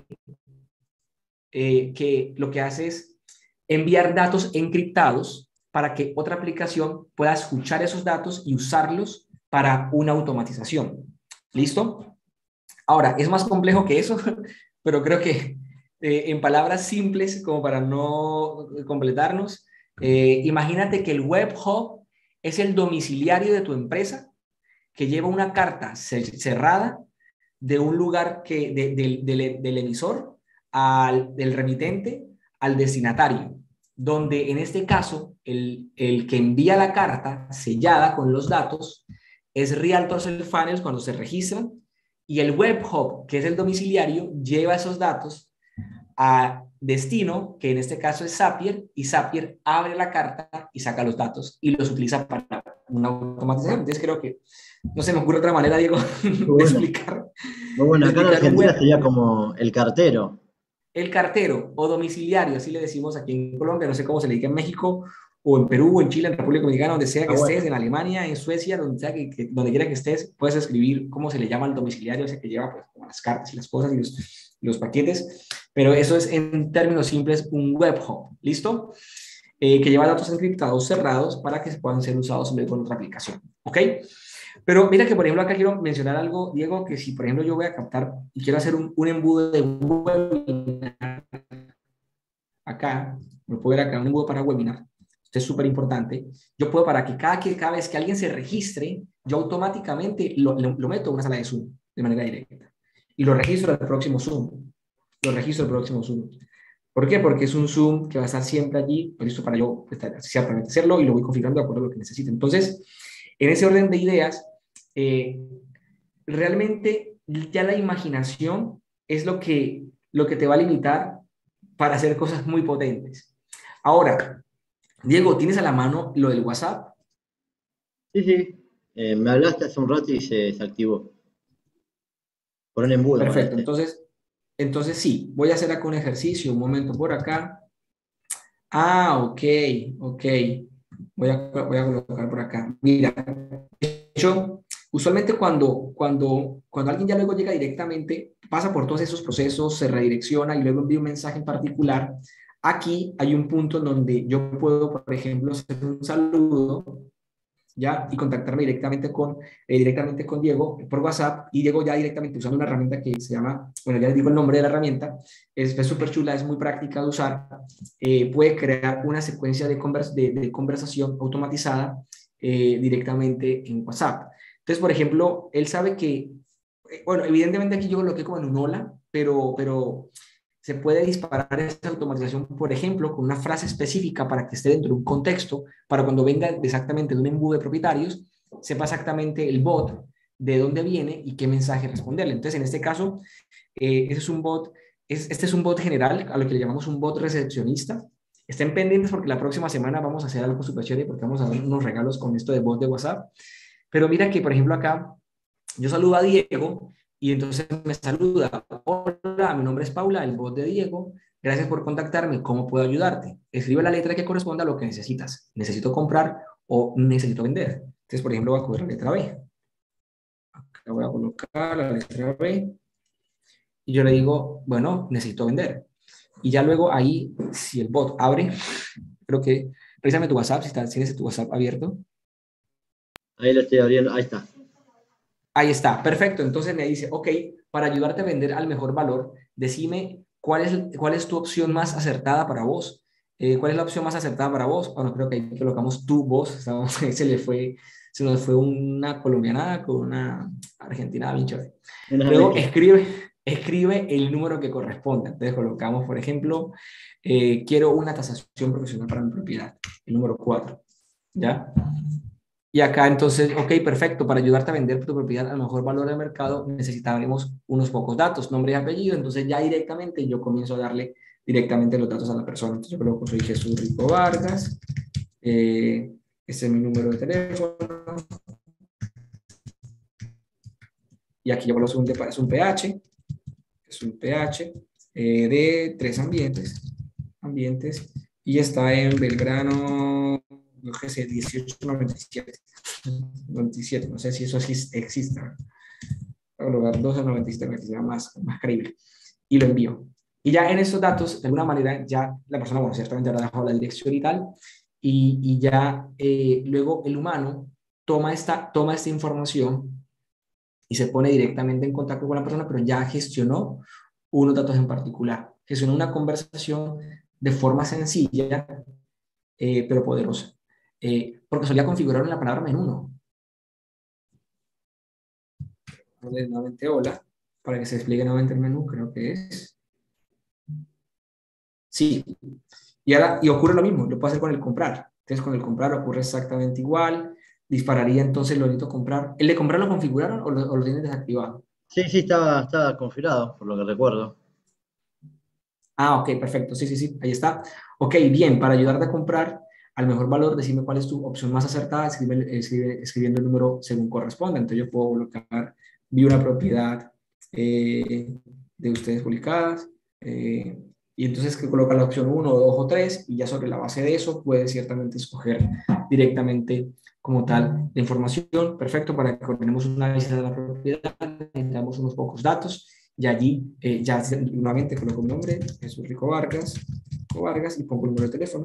[SPEAKER 1] que lo que hace es enviar datos encriptados para que otra aplicación pueda escuchar esos datos y usarlos para una automatización. ¿Listo? Ahora, es más complejo que eso, pero creo que en palabras simples, como para no completarnos, imagínate que el web hub es el domiciliario de tu empresa que lleva una carta cerrada de un lugar del emisor del remitente al destinatario, donde en este caso el que envía la carta sellada con los datos es Realtor Self-Funnels cuando se registran, y el web hub, que es el domiciliario, lleva esos datos a destino, que en este caso es Zapier, y Zapier abre la carta y saca los datos y los utiliza para una automatización. Entonces creo que no se me ocurre otra manera, Diego,
[SPEAKER 2] Muy
[SPEAKER 1] de
[SPEAKER 2] bueno,
[SPEAKER 1] explicar,
[SPEAKER 2] muy
[SPEAKER 1] de
[SPEAKER 2] bueno. Acá en
[SPEAKER 1] explicar un
[SPEAKER 2] Argentina
[SPEAKER 1] web.
[SPEAKER 2] sería como el cartero.
[SPEAKER 1] El cartero o domiciliario, así le decimos aquí en Colombia, no sé cómo se le dice en México, o en Perú, o en Chile, en República Dominicana, donde sea
[SPEAKER 2] Ah,
[SPEAKER 1] que estés,
[SPEAKER 2] bueno.
[SPEAKER 1] en Alemania, en Suecia, donde sea donde quiera que estés, puedes escribir cómo se le llama al domiciliario, ese que lleva pues, como las cartas y las cosas y los paquetes, pero eso es en términos simples un web hub, ¿listo? Que lleva datos encriptados cerrados para que puedan ser usados luego con otra aplicación, ¿ok? Pero mira que, por ejemplo, acá quiero mencionar algo, Diego, que si, por ejemplo, yo voy a captar y quiero hacer un embudo de un webinar, acá, lo puedo ver acá, un embudo para webinar, esto es súper importante, yo puedo para que cada vez que alguien se registre, yo automáticamente lo meto en una sala de Zoom de manera directa y lo registro al próximo Zoom, lo registro al próximo Zoom. ¿Por qué? Porque es un Zoom que va a estar siempre allí, listo para yo ciertamente hacerlo y lo voy configurando de acuerdo a lo que necesite. Entonces, en ese orden de ideas, eh, realmente ya la imaginación es lo que te va a limitar para hacer cosas muy potentes. Ahora, Diego, ¿tienes a la mano lo del WhatsApp?
[SPEAKER 2] Sí, sí. Me hablaste hace un rato y se desactivó. Por un embudo, me
[SPEAKER 1] Perfecto,
[SPEAKER 2] hablaste.
[SPEAKER 1] entonces sí, voy a hacer acá un ejercicio, un momento por acá. Ah, ok, ok. Voy a colocar por acá. Mira, de hecho, usualmente cuando alguien ya luego llega directamente, pasa por todos esos procesos, se redirecciona y luego envía un mensaje en particular, aquí hay un punto en donde yo puedo, por ejemplo, hacer un saludo, ¿ya? Y contactarme directamente con Diego por WhatsApp, y Diego ya directamente usando una herramienta que se llama, bueno, ya les digo el nombre de la herramienta, es súper chula, es muy práctica de usar, puede crear una secuencia de conversación automatizada directamente en WhatsApp. Entonces, por ejemplo, él sabe que, bueno, evidentemente aquí yo lo coloqué como en un hola, pero se puede disparar esta automatización, por ejemplo, con una frase específica para que esté dentro de un contexto, para cuando venga exactamente de un embudo de propietarios, sepa exactamente el bot de dónde viene y qué mensaje responderle. Entonces, en este caso, ese es un bot, este es un bot general, a lo que le llamamos un bot recepcionista. Estén pendientes porque la próxima semana vamos a hacer algo súper chévere porque vamos a dar unos regalos con esto de bot de WhatsApp. Pero mira que, por ejemplo, acá yo saludo a Diego y entonces me saluda. Hola, mi nombre es Paula, el bot de Diego. Gracias por contactarme. ¿Cómo puedo ayudarte? Escribe la letra que corresponda a lo que necesitas. Necesito comprar o necesito vender. Entonces, por ejemplo, voy a coger la letra B. Acá voy a colocar la letra B y yo le digo, bueno, necesito vender. Y ya luego ahí, si el bot abre, creo que, revísame tu WhatsApp, si tienes tu WhatsApp abierto.
[SPEAKER 2] Ahí lo estoy abriendo, ahí está.
[SPEAKER 1] Ahí está, perfecto. Entonces me dice, ok, para ayudarte a vender al mejor valor, decime cuál es tu opción más acertada para vos. ¿Cuál es la opción más acertada para vos? Bueno, creo que ahí colocamos tu voz. Se nos fue una colombiana con una argentina bien chévere.
[SPEAKER 2] Una
[SPEAKER 1] Luego
[SPEAKER 2] mezcla.
[SPEAKER 1] escribe el número que corresponda. Entonces colocamos, por ejemplo, quiero una tasación profesional para mi propiedad, el número 4. ¿Ya? Y acá entonces, ok, perfecto, para ayudarte a vender tu propiedad al mejor valor del mercado necesitaremos unos pocos datos, nombre y apellido, entonces ya directamente yo comienzo a darle directamente los datos a la persona. Entonces yo coloco, soy Jesús Rico Vargas, este es mi número de teléfono, y aquí yo coloco es un PH de 3 ambientes, y está en Belgrano, no sé, 1897, no sé si eso existe, lugar 1297, que sea más creíble, y lo envío. Y ya en estos datos, de alguna manera, ya la persona, bueno, ciertamente habrá dejado la dirección y tal, y ya luego el humano toma esta información y se pone directamente en contacto con la persona, pero ya gestionó unos datos en particular, gestionó una conversación de forma sencilla, pero poderosa. Porque solía configurar la palabra menú, ¿no? Nuevamente hola, para que se despliegue nuevamente el menú, creo que es. Sí, y ocurre lo mismo, lo puedo hacer con el comprar. Entonces con el comprar ocurre exactamente igual, dispararía entonces lo necesito comprar. ¿El de comprar lo configuraron o lo tienen desactivado?
[SPEAKER 2] Sí, sí, estaba configurado, por lo que recuerdo.
[SPEAKER 1] Ah, ok, perfecto, sí, sí, sí, ahí está. Ok, bien, para ayudarte a comprar al mejor valor, decime cuál es tu opción más acertada, escribiendo el número según corresponda. Entonces yo puedo colocar, vi una propiedad de ustedes publicadas, y entonces que coloca la opción 1, 2 o 3, y ya sobre la base de eso puedes ciertamente escoger directamente como tal la información. Perfecto, para que ordenemos una visita de la propiedad, necesitamos unos pocos datos, y allí ya nuevamente coloco mi nombre, Jesús Rico Vargas, y pongo el número de teléfono,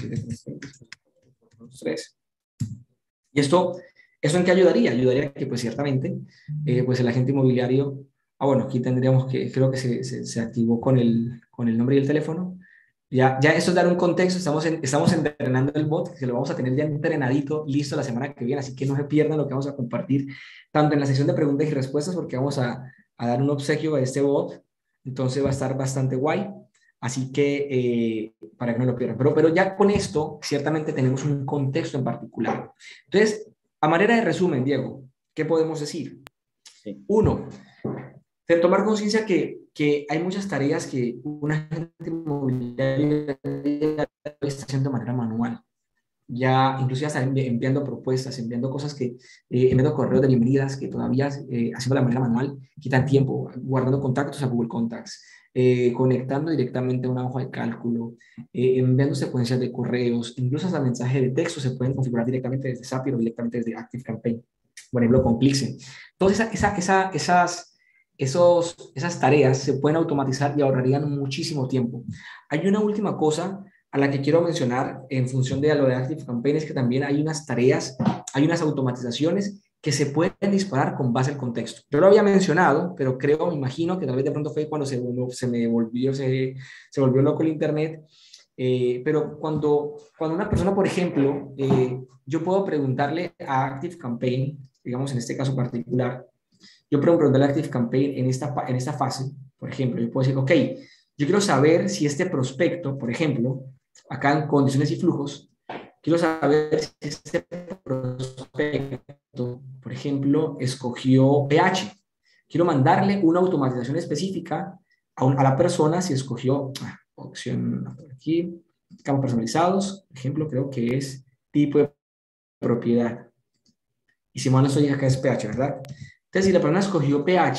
[SPEAKER 1] 17 y ¿eso en qué ayudaría? Ayudaría a que, pues, ciertamente, pues el agente inmobiliario, bueno, aquí tendríamos que, creo que se activó con el nombre y el teléfono. Ya eso es dar un contexto, estamos entrenando el bot, que lo vamos a tener ya entrenadito, listo la semana que viene, así que no se pierdan lo que vamos a compartir, tanto en la sesión de preguntas y respuestas, porque vamos a dar un obsequio a este bot, entonces va a estar bastante guay, así que para que no lo pierdan. Pero ya con esto, ciertamente tenemos un contexto en particular. Entonces, a manera de resumen, Diego, ¿qué podemos decir?
[SPEAKER 2] Sí.
[SPEAKER 1] Uno, de tomar conciencia que hay muchas tareas que un agente inmobiliario está haciendo de manera manual. Ya inclusive hasta enviando propuestas, enviando cosas enviando correos de bienvenidas que todavía haciendo de manera manual quitan tiempo, guardando contactos a Google Contacts, conectando directamente a una hoja de cálculo, enviando secuencias de correos, incluso hasta mensajes de texto se pueden configurar directamente desde Zapier o directamente desde ActiveCampaign, por ejemplo con Clickzen. Todas esas tareas se pueden automatizar y ahorrarían muchísimo tiempo. Hay una última cosa a la que quiero mencionar en función de lo de ActiveCampaign, es que también hay unas tareas, hay unas automatizaciones que se pueden disparar con base al contexto. Yo lo había mencionado, pero me imagino que tal vez de pronto fue cuando se volvió loco el internet. Pero cuando una persona, por ejemplo, yo puedo preguntarle a ActiveCampaign, digamos en este caso particular, yo puedo preguntarle a ActiveCampaign en esta fase, por ejemplo, yo puedo decir, ok, yo quiero saber si este prospecto, por ejemplo, acá en condiciones y flujos, quiero saber si este prospecto, por ejemplo, escogió PH. Quiero mandarle una automatización específica a la persona si escogió opción aquí, campos personalizados, por ejemplo, creo que es tipo de propiedad. Y si mal no estoy acá es PH, ¿verdad? Entonces, si la persona escogió PH,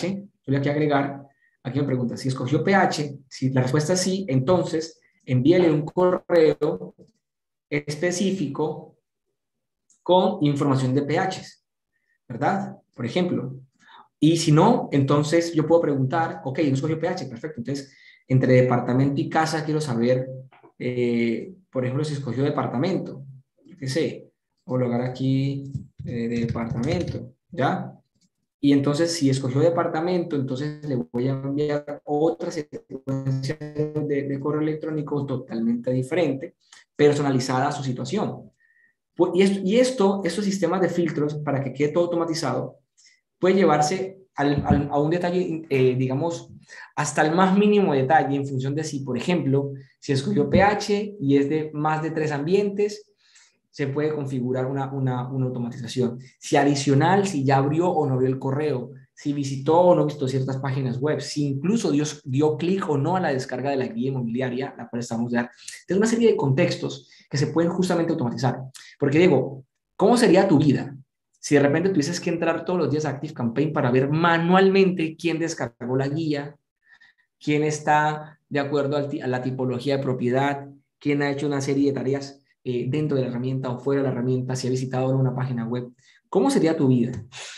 [SPEAKER 1] yo le voy a agregar, aquí me pregunta, si escogió PH, si la respuesta es sí, entonces envíele un correo específico con información de PHs, ¿verdad? Por ejemplo. Y si no, entonces yo puedo preguntar, ok, no escogió PH, perfecto. Entonces, entre departamento y casa quiero saber, por ejemplo, si escogió departamento, yo qué sé, homologar aquí departamento, ¿ya? Y entonces, si escogió departamento, entonces le voy a enviar otra secuencia de correo electrónico totalmente diferente, personalizada a su situación. Estos sistemas de filtros, para que quede todo automatizado, puede llevarse a un detalle, digamos, hasta el más mínimo detalle en función de si, por ejemplo, si escogió pH y es de más de 3 ambientes, se puede configurar una automatización. Si adicional, si ya abrió o no abrió el correo, si visitó o no visitó ciertas páginas web, si incluso dio clic o no a la descarga de la guía inmobiliaria, la cual estamos ya. Entonces, una serie de contextos que se pueden justamente automatizar. Porque digo, ¿cómo sería tu vida si de repente tuvieses que entrar todos los días a ActiveCampaign para ver manualmente quién descargó la guía, quién está de acuerdo a la tipología de propiedad, quién ha hecho una serie de tareas dentro de la herramienta o fuera de la herramienta, si ha visitado una página web? ¿Cómo sería tu vida?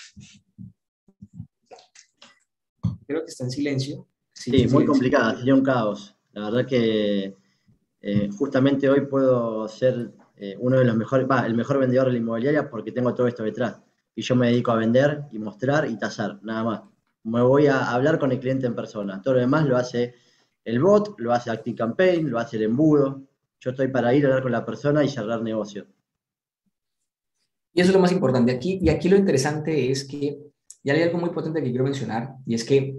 [SPEAKER 1] Creo que está en silencio. Sí,
[SPEAKER 2] Sí,
[SPEAKER 1] está en
[SPEAKER 2] muy
[SPEAKER 1] silencio.
[SPEAKER 2] complicada, sería un caos. La verdad que justamente hoy puedo ser uno de los mejores, el mejor vendedor de la inmobiliaria porque tengo todo esto detrás. Y yo me dedico a vender y mostrar y tasar, nada más. Me voy a hablar con el cliente en persona. Todo lo demás lo hace el bot, lo hace ActiveCampaign, lo hace el embudo. Yo estoy para ir a hablar con la persona y cerrar negocio.
[SPEAKER 1] Y eso es lo más importante aquí. Y aquí lo interesante es que, ya hay algo muy potente que quiero mencionar, y es que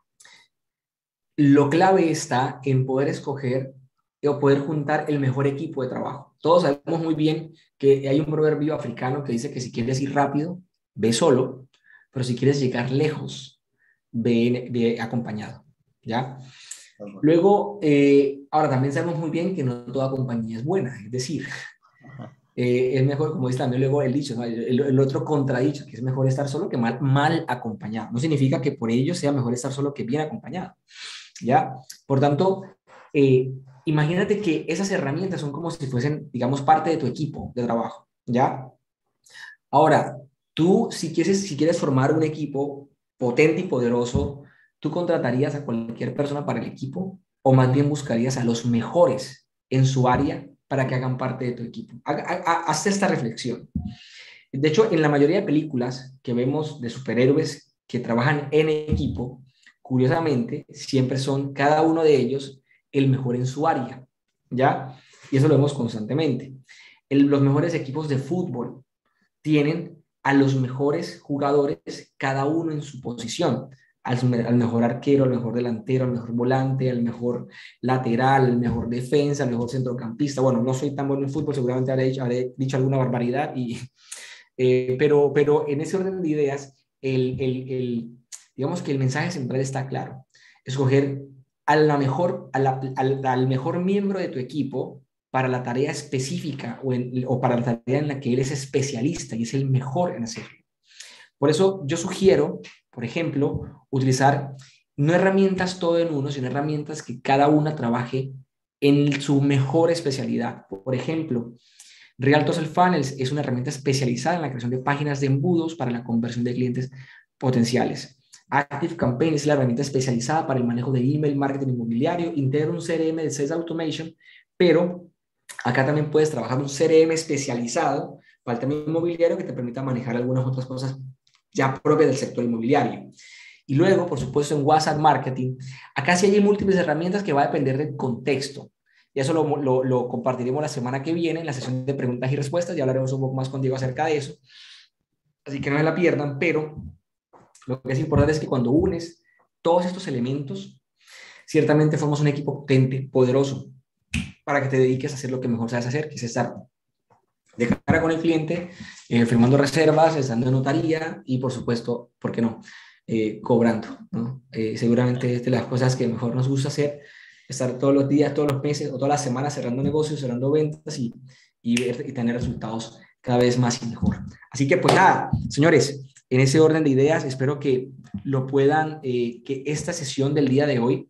[SPEAKER 1] lo clave está en poder escoger o poder juntar el mejor equipo de trabajo. Todos sabemos muy bien que hay un proverbio africano que dice que si quieres ir rápido, ve solo, pero si quieres llegar lejos, ve acompañado, ¿ya? Luego, ahora también sabemos muy bien que no toda compañía es buena, es decir, es mejor, como dice también luego el dicho, ¿no? El otro contradicho, que es mejor estar solo que mal acompañado. No significa que por ello sea mejor estar solo que bien acompañado, ¿ya? Por tanto, eh, imagínate que esas herramientas son como si fuesen, digamos, parte de tu equipo de trabajo, ¿ya? Ahora, tú, si quieres formar un equipo potente y poderoso, ¿tú contratarías a cualquier persona para el equipo o más bien buscarías a los mejores en su área para que hagan parte de tu equipo? Haz esta reflexión. De hecho, en la mayoría de películas que vemos de superhéroes que trabajan en equipo, curiosamente, siempre son cada uno de ellos el mejor en su área, ¿ya? Y eso lo vemos constantemente. Los mejores equipos de fútbol tienen a los mejores jugadores, cada uno en su posición. Al mejor arquero, al mejor delantero, al mejor volante, al mejor lateral, al mejor defensa, al mejor centrocampista. Bueno, no soy tan bueno en fútbol, seguramente habré dicho alguna barbaridad, pero en ese orden de ideas, digamos que el mensaje central está claro. Escoger al mejor miembro de tu equipo para la tarea específica o para la tarea en la que él es especialista y es el mejor en hacerlo. Por eso yo sugiero, por ejemplo, utilizar no herramientas todo en uno, sino herramientas que cada una trabaje en su mejor especialidad. Por ejemplo, Real Social Funnels es una herramienta especializada en la creación de páginas de embudos para la conversión de clientes potenciales. ActiveCampaign es la herramienta especializada para el manejo de email marketing inmobiliario. Integra un CRM de Sales Automation, pero acá también puedes trabajar un CRM especializado para el tema inmobiliario que te permita manejar algunas otras cosas ya propias del sector inmobiliario. Y luego, por supuesto, en WhatsApp Marketing, acá sí hay múltiples herramientas que va a depender del contexto. Y eso lo compartiremos la semana que viene en la sesión de preguntas y respuestas. Ya hablaremos un poco más con Diego acerca de eso. Así que no se la pierdan, pero lo que es importante es que cuando unes todos estos elementos, ciertamente formas un equipo potente, poderoso, para que te dediques a hacer lo que mejor sabes hacer, que es estar de cara con el cliente, firmando reservas, estando en notaría y, por supuesto, ¿por qué no? Cobrando, ¿no? Seguramente es de las cosas que mejor nos gusta hacer, estar todos los días, todos los meses o todas las semanas cerrando negocios, cerrando ventas y tener resultados cada vez más y mejor. Así que pues nada, señores, en ese orden de ideas, espero que lo puedan, que esta sesión del día de hoy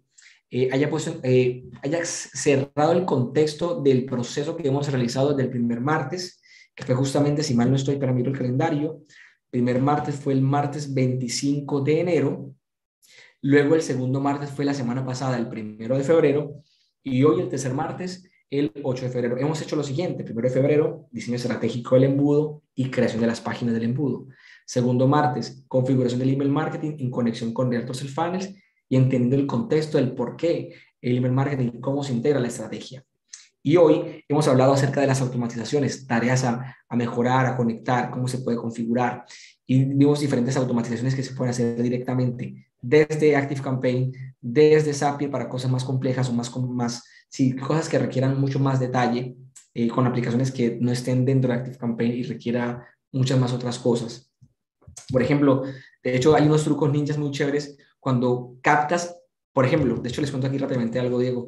[SPEAKER 1] haya cerrado el contexto del proceso que hemos realizado desde el primer martes, que fue justamente, si mal no estoy, para mirar el calendario, el primer martes fue el martes 25 de enero, luego el segundo martes fue la semana pasada, el 1 de febrero, y hoy el tercer martes, el 8 de febrero. Hemos hecho lo siguiente: 1 de febrero, diseño estratégico del embudo y creación de las páginas del embudo. Segundo martes, configuración del email marketing en conexión con Realtor Sales Funnels y entendiendo el contexto del por qué el email marketing, cómo se integra la estrategia. Y hoy hemos hablado acerca de las automatizaciones, tareas a mejorar, a conectar, cómo se puede configurar. Y vimos diferentes automatizaciones que se pueden hacer directamente desde ActiveCampaign, desde Zapier para cosas más complejas o sí, cosas que requieran mucho más detalle, con aplicaciones que no estén dentro de ActiveCampaign y requiera muchas más otras cosas. Por ejemplo, de hecho hay unos trucos ninjas muy chéveres cuando captas, por ejemplo, de hecho les cuento aquí rápidamente algo, Diego.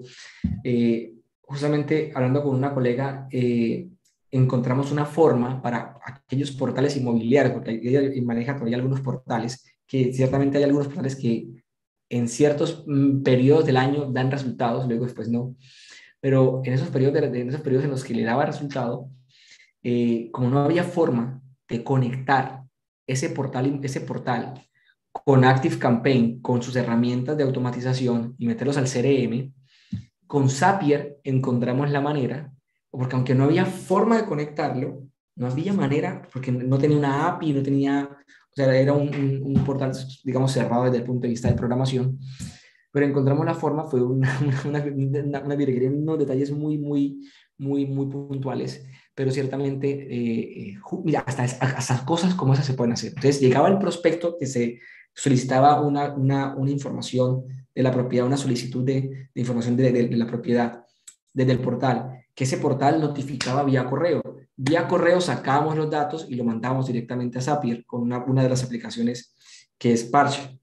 [SPEAKER 1] Justamente hablando con una colega, encontramos una forma para aquellos portales inmobiliarios, porque ella maneja todavía algunos portales, que ciertamente hay algunos portales que en ciertos periodos del año dan resultados, luego después no, pero en esos periodos, en esos periodos en los que le daba resultado, como no había forma de conectar ese portal con ActiveCampaign, con sus herramientas de automatización y meterlos al CRM, con Zapier encontramos la manera, porque aunque no había forma de conectarlo, no había manera, porque no tenía una API, no tenía, o sea, era un portal, digamos, cerrado desde el punto de vista de programación, pero encontramos la forma, fue una virguería, unos detalles muy puntuales, pero ciertamente, mira, hasta cosas como esas se pueden hacer. Entonces, llegaba el prospecto que se solicitaba una información de la propiedad, una solicitud de información de la propiedad desde el portal, que ese portal notificaba vía correo. Vía correo sacábamos los datos y lo mandábamos directamente a Zapier con una de las aplicaciones que es Parse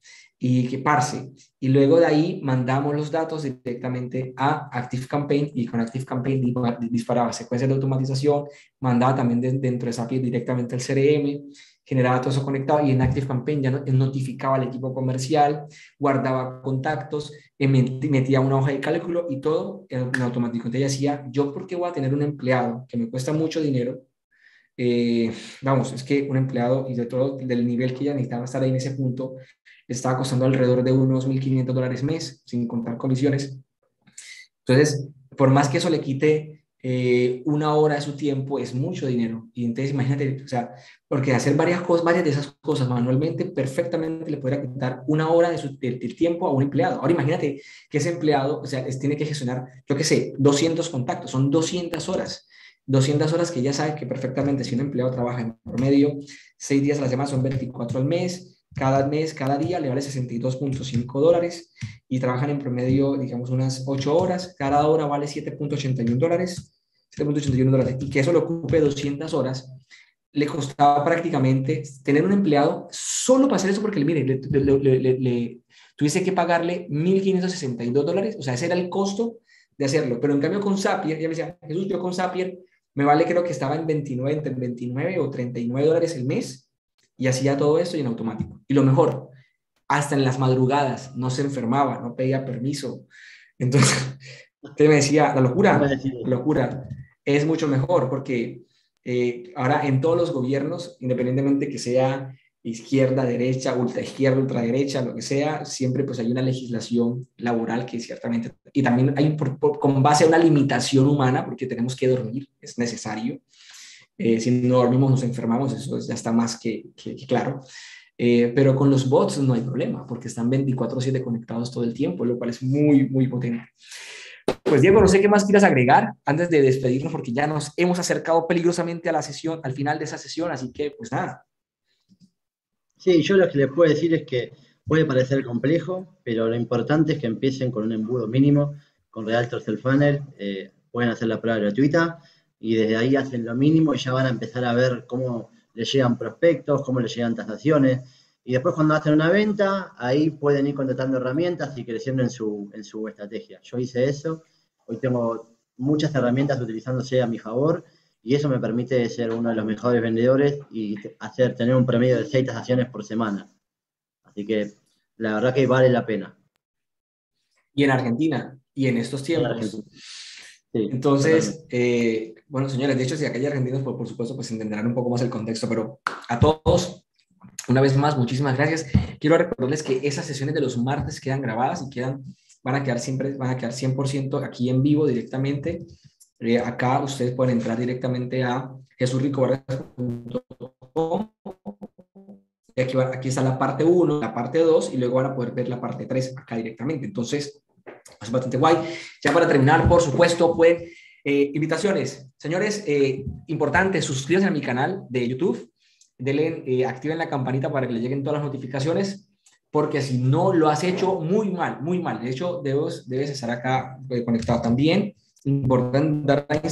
[SPEAKER 1] y luego de ahí mandamos los datos directamente a ActiveCampaign y con ActiveCampaign disparaba secuencias de automatización, mandaba también dentro de Zapier directamente al CRM, generaba todo eso conectado y en ActiveCampaign ya notificaba al equipo comercial, guardaba contactos, metía una hoja de cálculo y todo en automático. Entonces decía, ¿yo por qué voy a tener un empleado que me cuesta mucho dinero? Vamos, es que un empleado y de todo, del nivel que ya necesitaba estar ahí en ese punto, le estaba costando alrededor de unos $1,500 mes, sin contar comisiones. Entonces, por más que eso le quite una hora de su tiempo, es mucho dinero. Y entonces, imagínate, o sea, porque hacer varias de esas cosas manualmente, perfectamente le podría quitar una hora del tiempo a un empleado. Ahora, imagínate que ese empleado, o sea, tiene que gestionar, yo qué sé, 200 contactos, son 200 horas. 200 horas que ya sabe que perfectamente si un empleado trabaja en promedio 6 días a la semana, son 24 al mes, cada día le vale $62.5 y trabajan en promedio, digamos, unas 8 horas, cada hora vale $7.81, $7.81, y que eso le ocupe 200 horas, le costaba prácticamente tener un empleado solo para hacer eso, porque mire, le tuviese que pagarle $1,562, o sea, ese era el costo de hacerlo, pero en cambio con Zapier, ya me decía, Jesús, yo con Zapier me vale, creo que estaba en 29, entre 29 o $39 el mes, y hacía todo eso y en automático. Y lo mejor, hasta en las madrugadas no se enfermaba, no pedía permiso. Entonces, usted me decía, la locura es mucho mejor porque ahora en todos los gobiernos, independientemente que sea izquierda, derecha, ultraizquierda, ultraderecha, lo que sea, siempre pues hay una legislación laboral que ciertamente, y también hay con base a una limitación humana, porque tenemos que dormir, es necesario. Si no dormimos nos enfermamos, eso ya está más que claro. Pero con los bots no hay problema, porque están 24/7 conectados todo el tiempo, lo cual es muy potente. Pues Diego, no sé qué más quieras agregar antes de despedirnos, porque ya nos hemos acercado peligrosamente a la sesión, al final de esa sesión, así que pues nada.
[SPEAKER 2] Sí, yo lo que les puedo decir es que puede parecer complejo, pero lo importante es que empiecen con un embudo mínimo, con Realtor Self Funnel, pueden hacer la prueba gratuita y desde ahí hacen lo mínimo y ya van a empezar a ver cómo les llegan prospectos, cómo les llegan tasaciones. Y después cuando hacen una venta, ahí pueden ir contratando herramientas y creciendo en su estrategia. Yo hice eso, hoy tengo muchas herramientas utilizándose a mi favor y eso me permite ser uno de los mejores vendedores y tener un promedio de 6 tasaciones por semana. Así que la verdad que vale la pena.
[SPEAKER 1] Y en Argentina, y en estos
[SPEAKER 2] En Argentina,
[SPEAKER 1] tiempos.
[SPEAKER 2] sí, totalmente.
[SPEAKER 1] Entonces, bueno, señores, de hecho, si acá hay argentinos, pues, por supuesto, pues entenderán un poco más el contexto, pero a todos, una vez más, muchísimas gracias. Quiero recordarles que esas sesiones de los martes quedan grabadas y van a quedar siempre, van a quedar 100% aquí en vivo directamente. Acá ustedes pueden entrar directamente a jesurricovargas.com. Aquí está la parte uno, la parte 2 y luego van a poder ver la parte 3 acá directamente. Entonces, es bastante guay. Ya para terminar, por supuesto, pueden, invitaciones. Señores, importante, suscríbanse a mi canal de YouTube, denle, activen la campanita para que les lleguen todas las notificaciones, porque si no lo has hecho, muy mal, muy mal. De hecho, debes estar acá conectado también. Importante dar a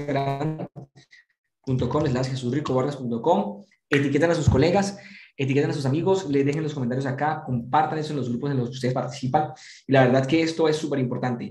[SPEAKER 1] instagram.com/jesurricovargas.com, etiquetan a sus colegas, etiqueten a sus amigos, les dejen los comentarios acá, compartan eso en los grupos en los que ustedes participan. Y la verdad que esto es súper importante.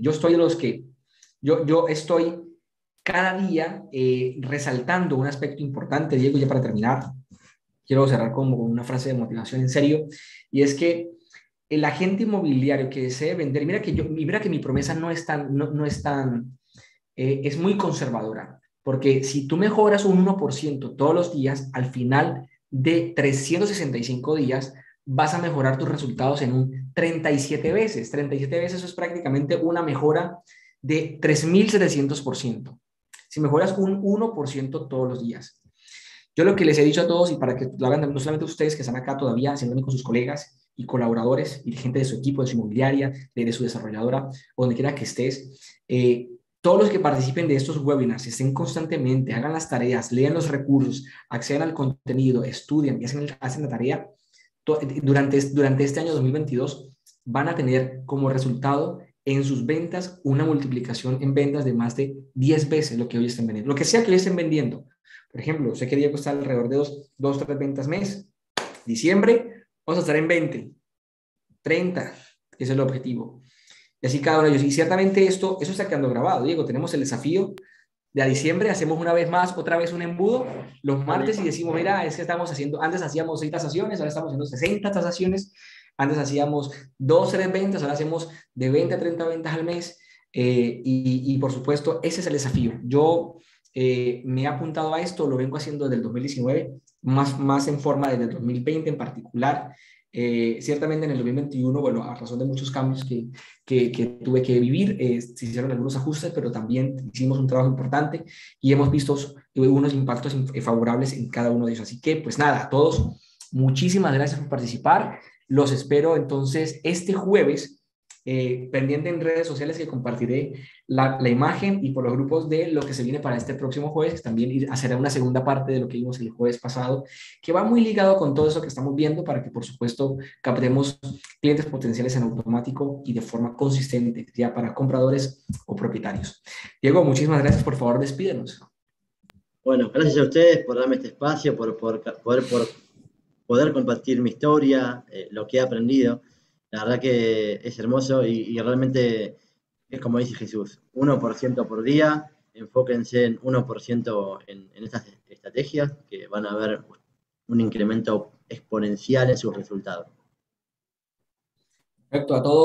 [SPEAKER 1] Yo estoy cada día resaltando un aspecto importante, Diego, ya para terminar, quiero cerrar como con una frase de motivación en serio, y es que el agente inmobiliario que desee vender, mira que mi promesa no es tan, es muy conservadora, porque si tú mejoras un 1% todos los días, al final de 365 días, vas a mejorar tus resultados en un 37 veces. 37 veces eso es prácticamente una mejora de 3.700%. Si mejoras un 1% todos los días. Yo lo que les he dicho a todos, y para que lo hagan no solamente ustedes que están acá todavía, haciendo con sus colegas y colaboradores y gente de su equipo, de su inmobiliaria, de su desarrolladora, o donde quiera que estés, todos los que participen de estos webinars, estén constantemente, hagan las tareas, lean los recursos, accedan al contenido, estudian y hacen la tarea, durante este año 2022 van a tener como resultado en sus ventas una multiplicación en ventas de más de 10 veces lo que hoy estén vendiendo, lo que sea que hoy estén vendiendo. Por ejemplo, sé que Diego está alrededor de 3 ventas mes. Diciembre, vamos a estar en 20, 30, que es el objetivo. Y así cada uno de ellos. Y ciertamente eso está quedando grabado, Diego. Tenemos el desafío de a diciembre, hacemos una vez más, otra vez un embudo, los martes y decimos, mira, es que estamos haciendo, antes hacíamos 6 tasaciones, ahora estamos haciendo 60 tasaciones, antes hacíamos 2, 3 ventas, ahora hacemos de 20 a 30 ventas al mes. Y por supuesto, ese es el desafío. Yo me he apuntado a esto, lo vengo haciendo desde el 2019, más en forma desde el 2020 en particular. Ciertamente en el 2021, bueno, a razón de muchos cambios que tuve que vivir, se hicieron algunos ajustes, pero también hicimos un trabajo importante y hemos visto unos impactos favorables en cada uno de ellos. Así que, pues nada, a todos, muchísimas gracias por participar. Los espero entonces este jueves, pendiente en redes sociales que compartiré la imagen y por los grupos de lo que se viene para este próximo jueves, también hacer una segunda parte de lo que vimos el jueves pasado, que va muy ligado con todo eso que estamos viendo para que, por supuesto, captemos clientes potenciales en automático y de forma consistente, ya para compradores o propietarios. Diego, muchísimas gracias. Por favor, despídenos.
[SPEAKER 2] Bueno, gracias a ustedes por darme este espacio, por poder compartir mi historia, lo que he aprendido. La verdad que es hermoso y realmente es como dice Jesús, 1% por día, enfóquense en 1% en estas estrategias que van a ver un incremento exponencial en sus resultados.
[SPEAKER 1] Perfecto, a todos.